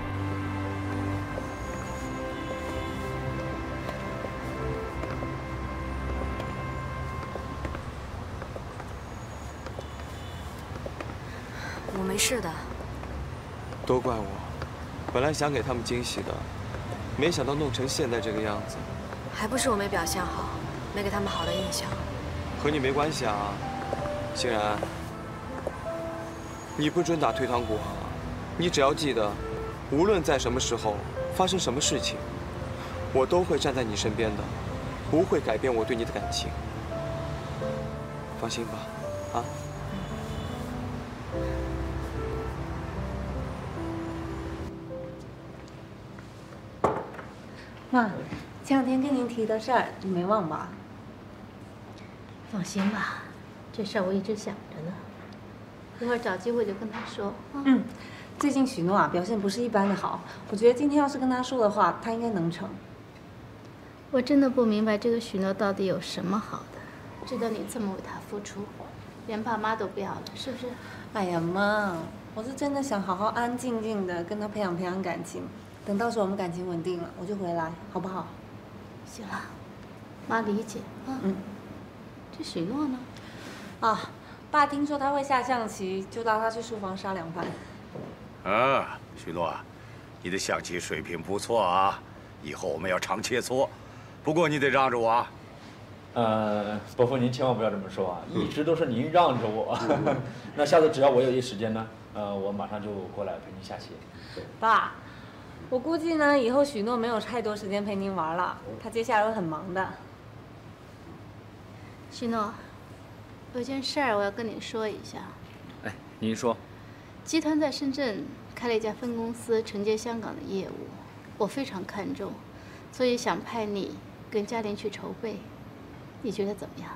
我没事的。 都怪我，本来想给他们惊喜的，没想到弄成现在这个样子。 还不是我没表现好，没给他们好的印象。 和你没关系啊，欣然。你不准打退堂鼓啊！你只要记得，无论在什么时候发生什么事情，我都会站在你身边的，不会改变我对你的感情。放心吧，啊！ 妈，前两天跟您提的事儿，你没忘吧？ 放心吧，这事儿我一直想着呢。一会儿找机会就跟他说。 最近许诺啊表现不是一般的好，我觉得今天要是跟他说的话，他应该能成。 我真的不明白这个许诺到底有什么好的，值得你这么为他付出，连爸妈都不要了，是不是？ 哎呀妈，我是真的想好好安静静的跟他培养感情，等到时候我们感情稳定了，我就回来，好不好？ 行了，妈理解啊。这许诺呢？ 爸听说他会下象棋，就拉他去书房杀2盘。 许诺，你的象棋水平不错啊，以后我们要常切磋。不过你得让着我啊。 伯父您千万不要这么说啊，一直都是您让着我。那下次只要我有时间呢，我马上就过来陪您下棋。 爸，我估计呢，以后许诺没有太多时间陪您玩了，他接下来会很忙的。 许诺。 有件事儿我要跟你说一下。 哎，您说。 集团在深圳开了一家分公司，承接香港的业务，我非常看重，所以想派你跟嘉玲去筹备，你觉得怎么样？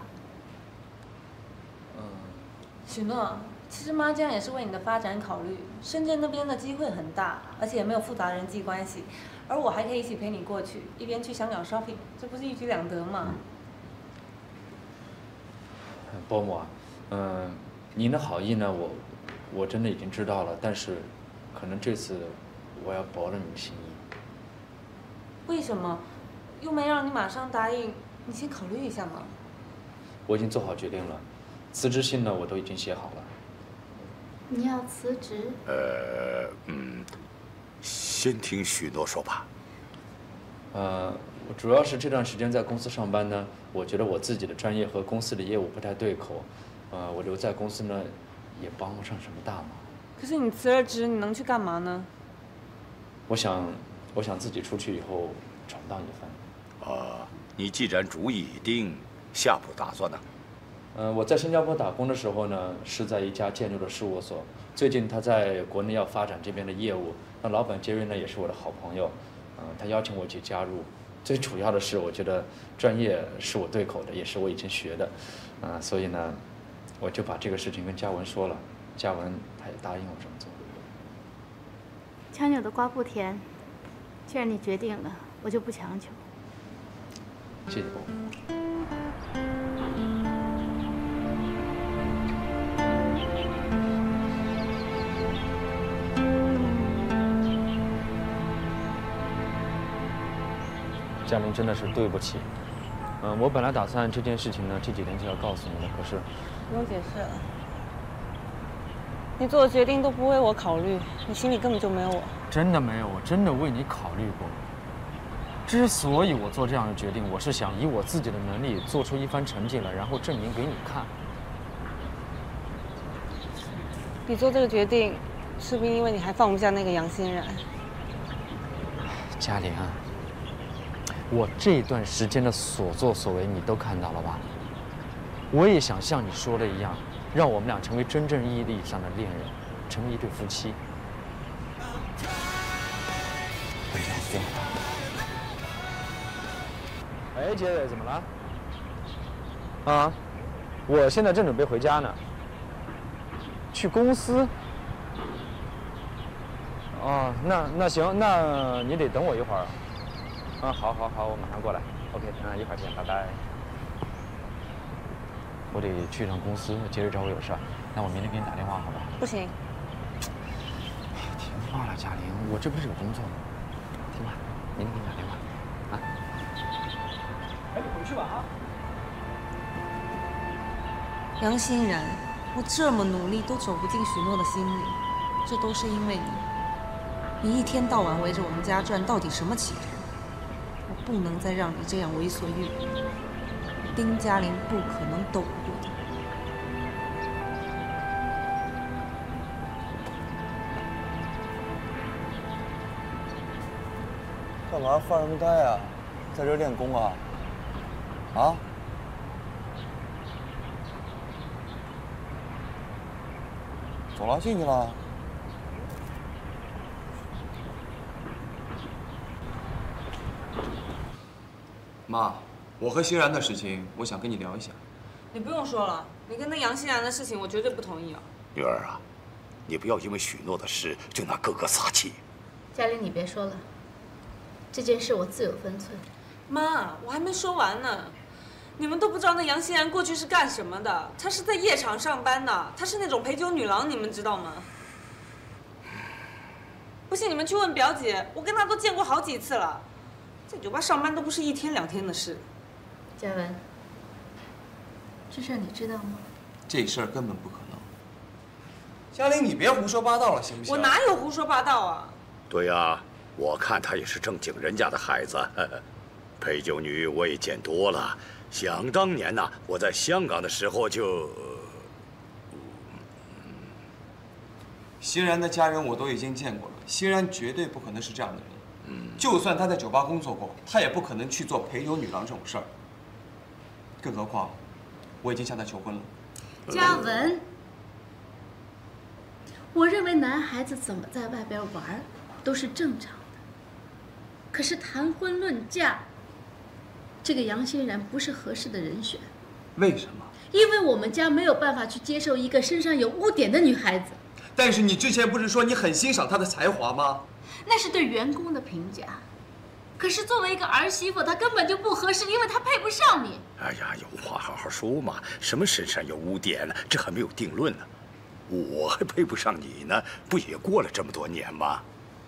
许诺，其实妈这样也是为你的发展考虑。深圳那边的机会很大，而且也没有复杂人际关系，而我还可以一起陪你过去，一边去香港 shopping， 这不是一举两得吗？ 伯母啊，您的好意呢，我真的已经知道了，但是可能这次我要驳了你的心意。 为什么？又没让你马上答应，你先考虑一下嘛。 我已经做好决定了，辞职信呢我都已经写好了。 你要辞职？ 先听许诺说吧。 主要是这段时间在公司上班呢，我觉得我自己的专业和公司的业务不太对口，我留在公司呢也帮不上什么大忙。 可是你辞了职，你能去干嘛呢？ 我想自己出去以后闯荡一番。 你既然主意已定，下步打算呢？ 我在新加坡打工的时候呢，是在一家建筑的事务所。最近他在国内要发展这边的业务，那老板杰瑞呢也是我的好朋友，他邀请我一起加入。最主要的是，我觉得专业是我对口的，也是我以前学的，所以呢，我就把这个事情跟嘉文说了，嘉文他也答应我这么做。 强扭的瓜不甜，既然你决定了，我就不强求。 谢谢伯母。嘉玲，真的是对不起。我本来打算这件事情呢，这几天就要告诉你的，可是不用解释了。你做的决定都不为我考虑，你心里根本就没有我。 真的没有，我真的为你考虑过。之所以我做这样的决定，我是想以我自己的能力做出一番成绩来，然后证明给你看。 你做这个决定，是不是因为你还放不下那个杨欣然？ 嘉玲啊，我这段时间的所作所为你都看到了吧？我也想像你说的一样，让我们俩成为真正意义上的恋人，成为一对夫妻。 不要慌。 哎，杰伟，怎么了？啊，我现在正准备回家呢。去公司？哦，那行，那你得等我一会儿。好，我马上过来。OK，一会儿见，拜拜。我得去趟公司，杰瑞找我有事儿，那我明天给你打电话，好吧？ 不行。 听话了，嘉玲，我这不是有工作吗？听话，明天给你打电话，啊？ 哎，你回去吧啊！ 杨欣然，我这么努力都走不进许诺的心里，这都是因为你。你一天到晚围着我们家转，到底什么企图？我不能再让你这样为所欲为。丁嘉玲不可能斗不过你。 干嘛发什么呆啊？在这练功啊？啊？走了，进去了。妈，我和欣然的事情，我想跟你聊一下。 你不用说了，你跟那杨欣然的事情，我绝对不同意啊。 女儿啊，你不要因为许诺的事就拿哥哥撒气。 嘉玲，你别说了，这件事我自有分寸。 妈，我还没说完呢。你们都不知道那杨欣然过去是干什么的？她是在夜场上班的，她是那种陪酒女郎，你们知道吗？不信你们去问表姐，我跟她都见过好几次了。在酒吧上班都不是一天两天的事。 嘉文，这事儿你知道吗？ 这事儿根本不可能。嘉玲，你别胡说八道了，行不行？ 我哪有胡说八道啊？ 对呀，我看他也是正经人家的孩子。陪酒女我也见多了，想当年呐，我在香港的时候就…… 欣然的家人我都已经见过了，欣然绝对不可能是这样的人。就算他在酒吧工作过，他也不可能去做陪酒女郎这种事儿。更何况，我已经向他求婚了。 嘉文，我认为男孩子怎么在外边玩都是正常的，可是谈婚论嫁，这个杨欣然不是合适的人选。 为什么？ 因为我们家没有办法去接受一个身上有污点的女孩子。 但是你之前不是说你很欣赏她的才华吗？ 那是对员工的评价。可是作为一个儿媳妇，她根本就不合适，因为她配不上你。 哎呀，有话好好说嘛，什么身上有污点呢？这还没有定论呢。我还配不上你呢，不也过了这么多年吗？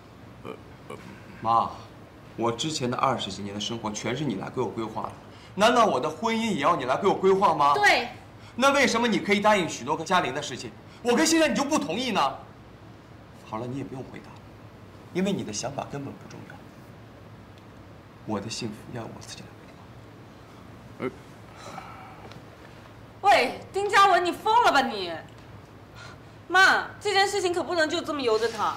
妈，我之前的20几年的生活全是你来给我规划的，难道我的婚姻也要你来给我规划吗？ 对。 那为什么你可以答应许诺跟嘉玲的事情，我跟欣然你就不同意呢？好了，你也不用回答，因为你的想法根本不重要。我的幸福要我自己来规划。 喂，丁嘉文，你疯了吧你？妈，这件事情可不能就这么由着他。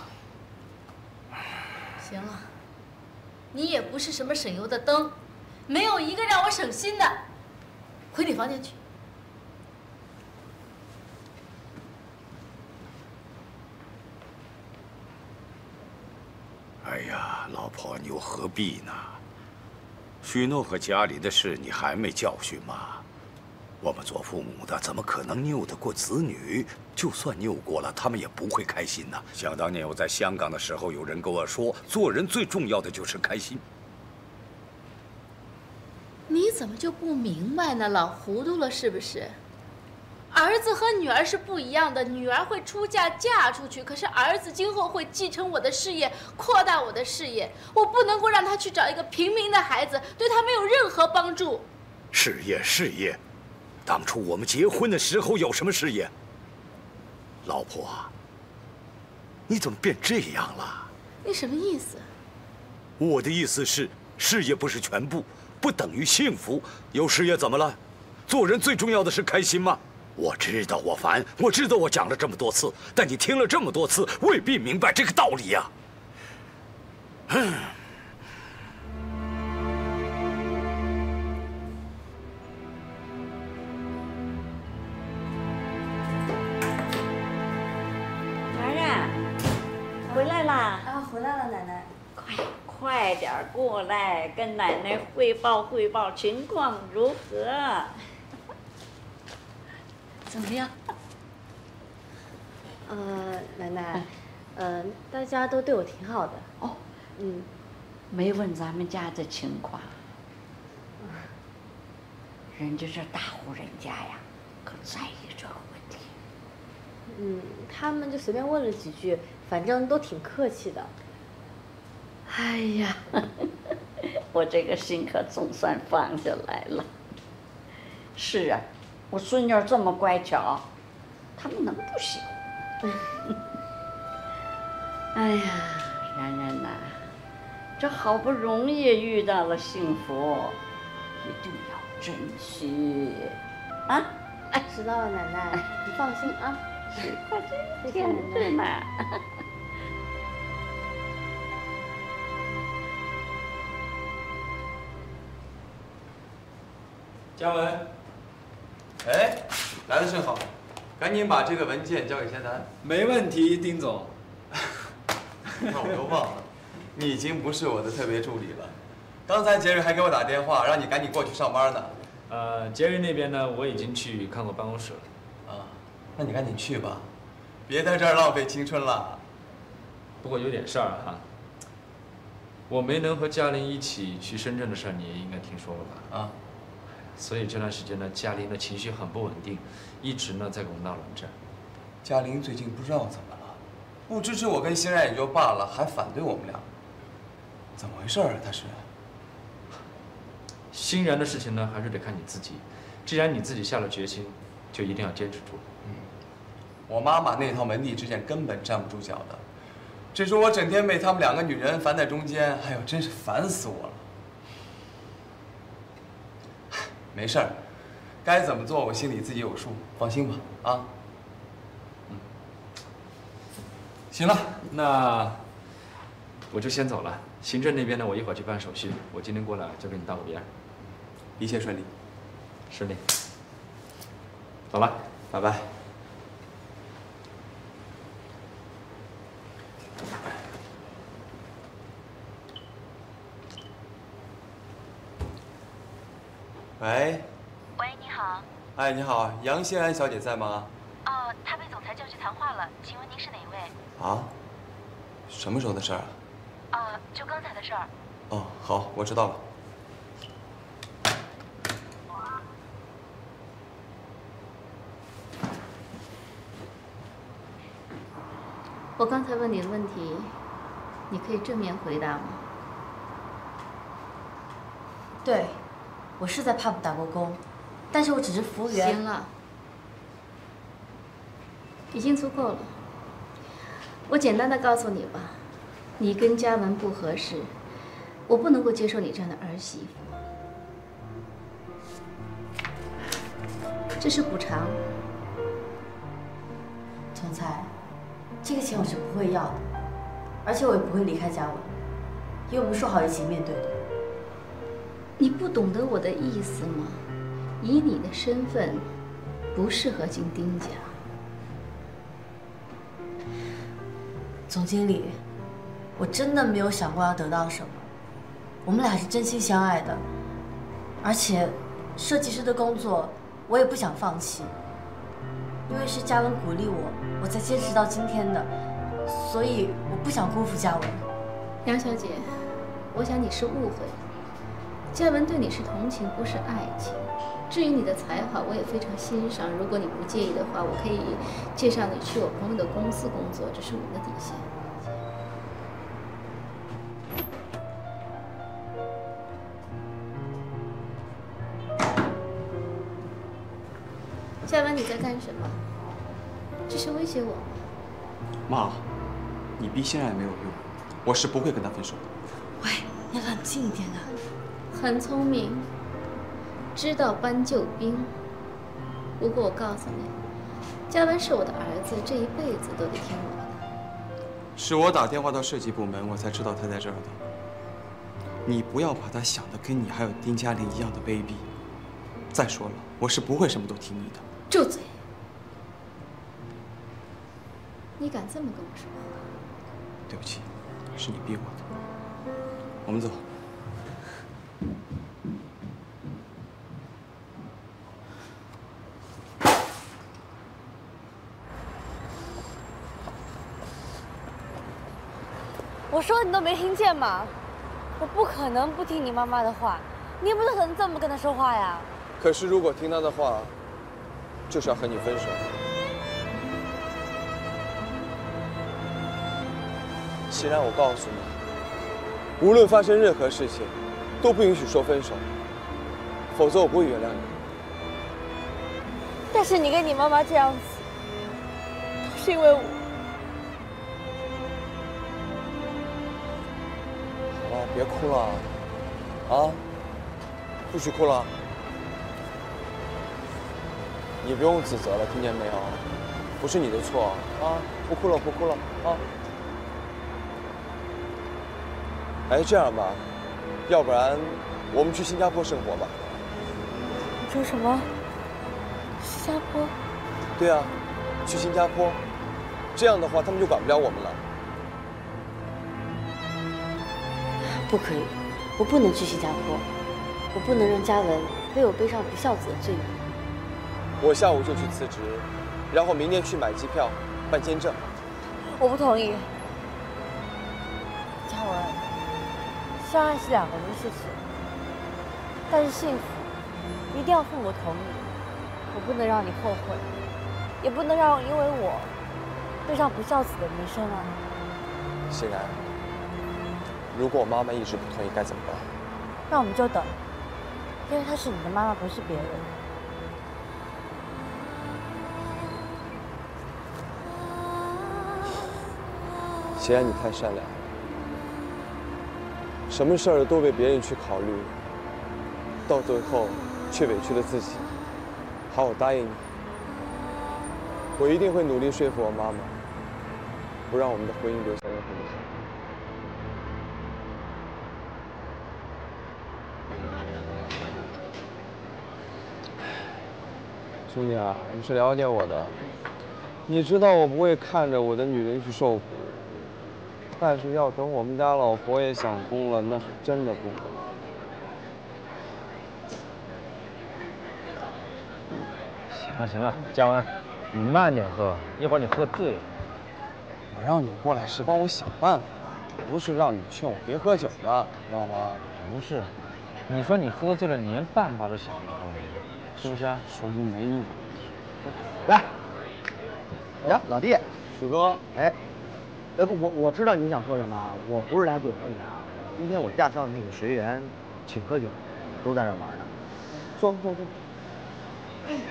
行了，你也不是什么省油的灯，没有一个让我省心的。回你房间去。 哎呀，老婆，你又何必呢？许诺和家里的事你还没教训吗？我们做父母的怎么可能拗得过子女？就算拗过了，他们也不会开心呐。想当年我在香港的时候，有人跟我说，做人最重要的就是开心。 你怎么就不明白呢？老糊涂了是不是？儿子和女儿是不一样的，女儿会出嫁嫁出去，可是儿子今后会继承我的事业，扩大我的事业，我不能够让他去找一个平民的孩子，对他没有任何帮助。 事业，事业，当初我们结婚的时候有什么事业？老婆，你怎么变这样了？ 你什么意思？ 我的意思是，事业不是全部，不等于幸福。有事业怎么了？做人最重要的是开心吗？我知道我烦，我知道我讲了这么多次，但你听了这么多次，未必明白这个道理呀。 然然，回来啦！ 啊，回来了，奶奶。 快点过来，跟奶奶汇报情况如何？ 怎么样？ 奶奶，大家都对我挺好的。 哦，没问咱们家的情况。人家这大户人家呀，可在意这个问题。 他们就随便问了几句，反正都挺客气的。 哎呀，我这个心可总算放下来了。是啊。我孙女儿这么乖巧，他们能不喜欢？哎呀，然然呐，这好不容易遇到了幸福，一定要珍惜啊！ 哎，知道了，奶奶，你放心啊。 是，快真天真呐。 嘉文。哎，来的正好，赶紧把这个文件交给谢丹。 没问题，丁总。 那我又忘了，你已经不是我的特别助理了。刚才杰瑞还给我打电话，让你赶紧过去上班呢。 杰瑞那边呢，我已经去看过办公室了。 啊，那你赶紧去吧，别在这儿浪费青春了。 不过有点事儿哈，我没能和嘉玲一起去深圳的事儿，你也应该听说了吧？啊。所以这段时间呢，嘉玲的情绪很不稳定，一直呢在给我闹冷战。 嘉玲最近不知道怎么了，不支持我跟欣然也就罢了，还反对我们俩，怎么回事啊？他是？ 欣然的事情呢，还是得看你自己。既然你自己下了决心，就一定要坚持住。 我妈妈那套门第之见根本站不住脚的，只是我整天被他们2个女人烦在中间，哎呦，真是烦死我了。没事儿，该怎么做我心里自己有数，放心吧，啊。 行了，那我就先走了。行政那边呢，我一会儿去办手续。我今天过来就跟你道个别。 一切顺利。 顺利。走了。 拜拜。喂。 喂，你好。 哎，你好，杨欣然小姐在吗？ 哦，她被总裁叫去谈话了，请问您是哪位？ 啊？什么时候的事儿啊？ 就刚才的事儿。 哦，好，我知道了。 我刚才问你的问题，你可以正面回答吗？ 对，我是在 pub 打过工，但是我只是服务员。 行了，已经足够了。我简单的告诉你吧，你跟嘉文不合适，我不能够接受你这样的儿媳妇。这是补偿。 总裁，这个钱我是不会要的，而且我也不会离开嘉文，因为我们说好一起面对的。 你不懂得我的意思吗？以你的身份，不适合进丁家。 总经理，我真的没有想过要得到什么，我们俩是真心相爱的，而且设计师的工作我也不想放弃，因为是嘉文鼓励我才坚持到今天的，所以我不想辜负嘉文。 杨小姐，我想你是误会了。嘉文对你是同情，不是爱情。至于你的才华，我也非常欣赏。如果你不介意的话，我可以介绍你去我朋友的公司工作，这是我们的底线。嘉文，你在干什么？这是威胁我吗？ 妈，你逼欣然也没有用，我是不会跟他分手的。 喂，你冷静一点啊！ 很聪明，知道搬救兵。不过我告诉你，嘉文是我的儿子，这一辈子都得听我的。 是我打电话到设计部门，我才知道他在这儿的。你不要把他想的跟你还有丁嘉玲一样的卑鄙。再说了，我是不会什么都听你的。 住嘴！你敢这么跟我说话？ 对不起，是你逼我的。我们走。 我说你都没听见吗？我不可能不听你妈妈的话，你也不可能这么跟她说话呀。 可是如果听她的话，就是要和你分手。欣然，我告诉你，无论发生任何事情，都不允许说分手，否则我不会原谅你。 但是你跟你妈妈这样子，都是因为我。 好了，别哭了，啊，不许哭了。你不用自责了，听见没有？不是你的错啊！不哭了，不哭了啊！哎，这样吧，要不然我们去新加坡生活吧。 你说什么？新加坡？ 对啊，去新加坡，这样的话他们就管不了我们了。 不可以，我不能去新加坡，我不能让嘉文为我背上不孝子的罪名。 我下午就去辞职，然后明天去买机票、办签证。 我不同意。嘉文，相爱是2个人的事情，但是幸福一定要父母同意。我不能让你后悔，也不能让因为我背上不孝子的名声啊。 欣然，如果我妈妈一直不同意，该怎么办？ 那我们就等，因为她是你的妈妈，不是别人。 欣然，你太善良了，什么事儿都为别人去考虑，到最后却委屈了自己。好，我答应你，我一定会努力说服我妈妈，不让我们的婚姻留下任何遗憾。 兄弟啊，你是了解我的，你知道我不会看着我的女人去受苦，但是要等我们家老佛爷想通了，那是真的不可能。 行了行了，嘉文，你慢点喝，一会儿你喝醉了。 我让你过来是帮我想办法，不是让你劝我别喝酒的，知道吗？ 不是，你说你喝醉了，你连办法都想不出来，是不是？ 说明没用。 来，呀，老弟， 许哥， 哎，我知道你想说什么，我不是来鬼混的啊。今天我驾校的那个学员请喝酒，都在这玩呢。坐。哎呀，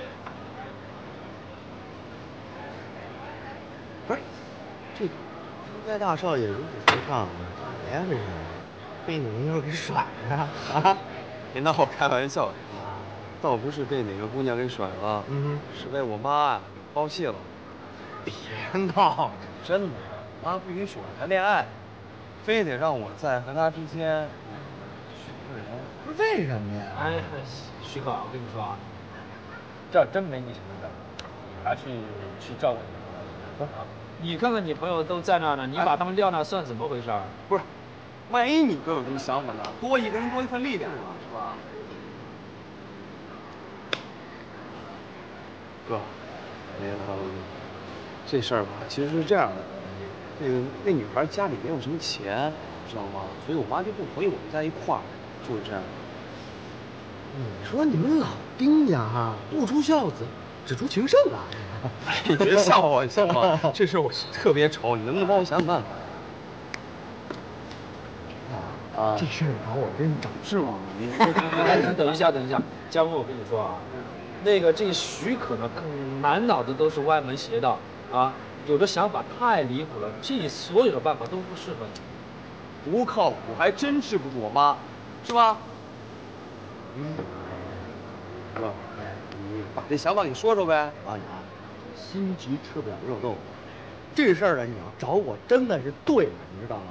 不是，这应该大少爷如此舒畅，怎么呀这是？被哪个妞给甩了啊？ 别闹，我开玩笑，倒不是被哪个姑娘给甩了，是被我妈呀给抛弃了。 别闹， 真的，妈不允许我谈恋爱，非得让我在和她之间选个人。 不是为什么呀？ 哎，徐克，我跟你说啊，这真没你什么的，还去照顾你的朋友。你看看你朋友都在那儿呢，你把他们撂那算怎么回事？ 不是，万一你哥有什么想法呢？多一个人多一份力量嘛，是吧？哥，这事儿吧，其实是这样的，那女孩家里没有什么钱，知道吗？所以我妈就不同意我们在一块儿，就是这样。 你说你们老丁家哈，不出孝子，只出情圣啊！ 你别笑我，笑我，这事我特别愁，你能不能帮我想想办法？ 啊，这事儿把我真找是吗？ 你等一下，嘉文，我跟你说啊，这许可呢，满脑子都是歪门邪道啊，有的想法太离谱了，这所有的办法都不适合你， 不靠谱，还真治不住我妈，是吧？哥，你把这想法你说说呗。 啊，心急吃不了热豆腐，这事儿啊，你要找我真的是对了，你知道吗？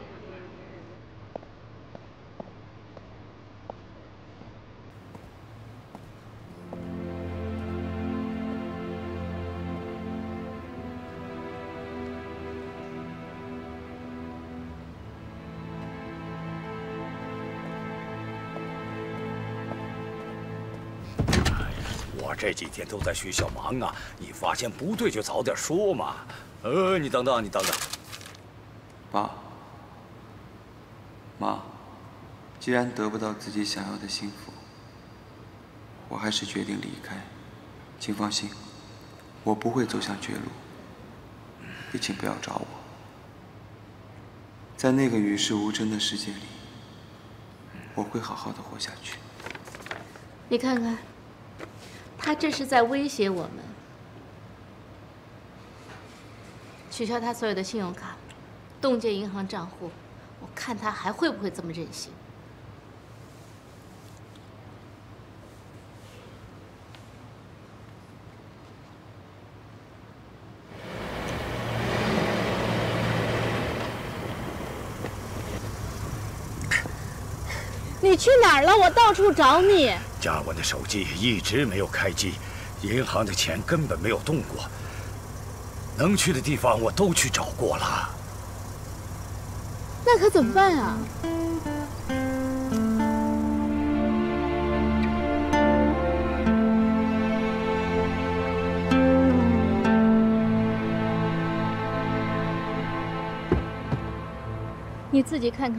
我这几天都在学校忙啊，你发现不对就早点说嘛。你等等， 爸妈，既然得不到自己想要的幸福，我还是决定离开。请放心，我不会走向绝路。也请不要找我。在那个与世无争的世界里，我会好好的活下去。 你看看。他这是在威胁我们，取消他所有的信用卡，冻结银行账户，我看他还会不会这么任性。 你去哪儿了？我到处找你。 嘉文的手机一直没有开机，银行的钱根本没有动过。能去的地方我都去找过了。 那可怎么办啊？你自己看看。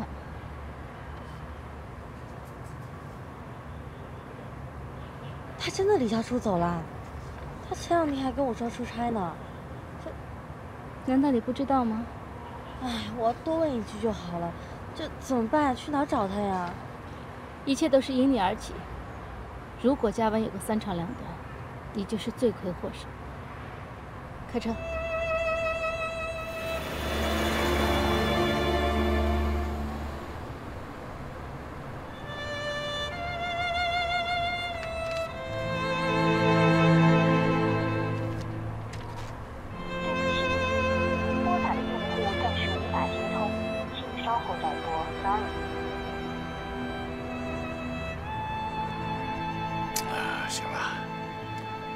他真的离家出走了，他前2天还跟我说出差呢。 难道你不知道吗？ 哎，我多问一句就好了，这怎么办？去哪儿找他呀？ 一切都是因你而起。如果嘉文有个3长2短，你就是罪魁祸首。开车。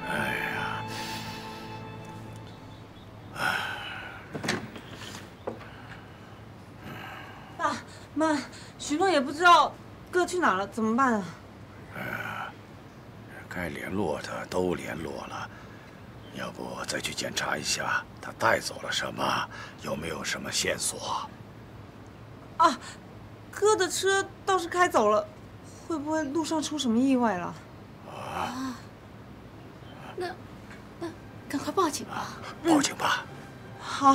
哎呀， 爸妈，许诺也不知道哥去哪了，怎么办啊？ 该联络的都联络了，要不再去检查一下他带走了什么，有没有什么线索？ 啊，哥的车倒是开走了，会不会路上出什么意外了？ 啊，那赶快报警吧！ 报警吧。 好。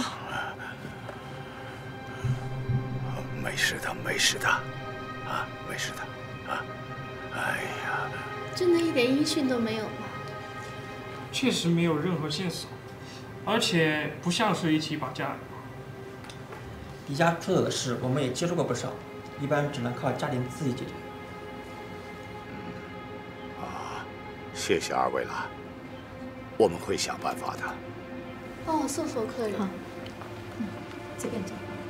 没事的，没事的，啊，没事的，啊，哎呀， 真的一点音讯都没有吗？ 确实没有任何线索，而且不像是一起绑架案。 离家出走的事，我们也接触过不少，一般只能靠家里自己解决。 谢谢二位了，我们会想办法的。 帮我送送客人。 这边走。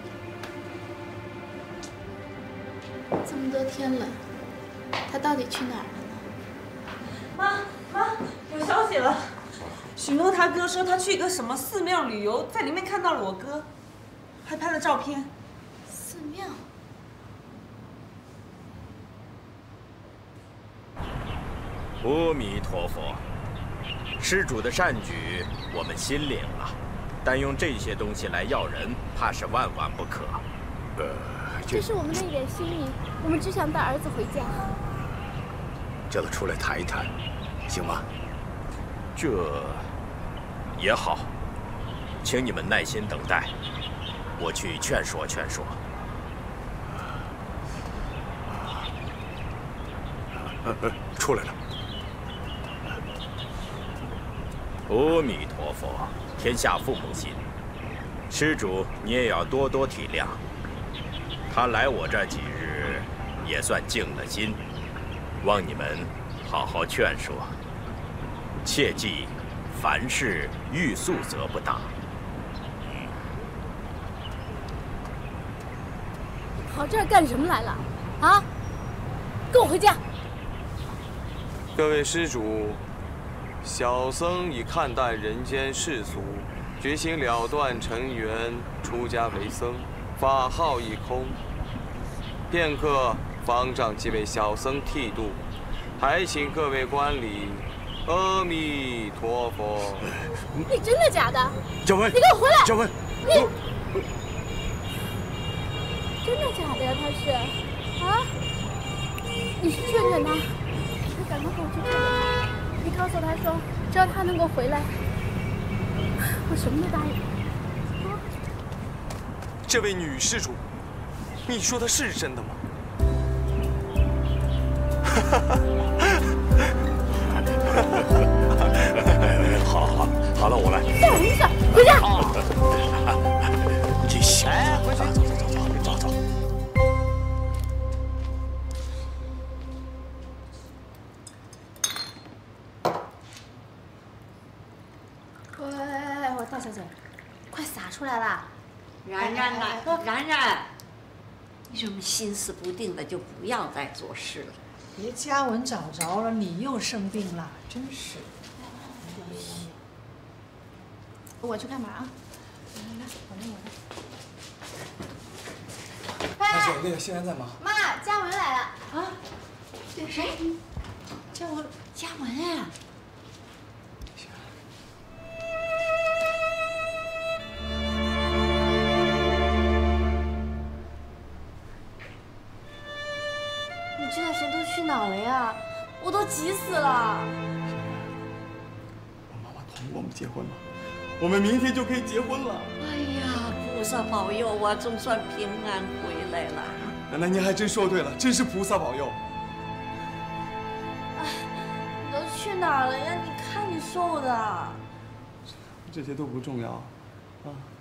这么多天了，他到底去哪儿了呢？ 妈，有消息了。许诺他哥说他去一个什么寺庙旅游，在里面看到了我哥，还拍了照片。 寺庙。 阿弥陀佛，施主的善举我们心领了，但用这些东西来要人，怕是万万不可。 这是我们的一点心意，我们只想带儿子回家。 叫他出来谈一谈，行吗？ 这也好，请你们耐心等待，我去劝说劝说。 出来了。 阿弥陀佛，天下父母心，施主你也要多多体谅。他来我这几日，也算静了心，望你们好好劝说，切记凡事欲速则不达。 跑这儿干什么来了？啊！跟我回家。 各位施主，小僧已看淡人间世俗，决心了断尘缘，出家为僧，法号一空。片刻，方丈即为小僧剃度，还请各位观礼。阿弥陀佛。 你真的假的？ 嘉文， 你给我回来！ 嘉文， 你真的假的呀？他是啊？你去劝劝他，你赶快跟我去劝劝他。你告诉他说，只要他能够回来，我什么都答应。 这位女施主，你说的是真的吗？ 好了，我来。 干什么事？回家。 这小子， 回去。 走。 喂，大小姐，快洒出来啦！ 然然，你这么心思不定的，就不要再做事了。 别嘉文找着了，你又生病了，真是。 我去看门啊！来，我大姐，那个欣然在吗？ 妈，嘉文来了啊！谁？嘉文啊！ 你这段时间都去哪了呀？我都急死了。 我妈妈同意我们结婚了，我们明天就可以结婚了。 哎呀，菩萨保佑啊，总算平安回来了。 奶奶，您还真说对了，真是菩萨保佑。 哎，你都去哪了呀？你看你瘦的。 这些都不重要，啊。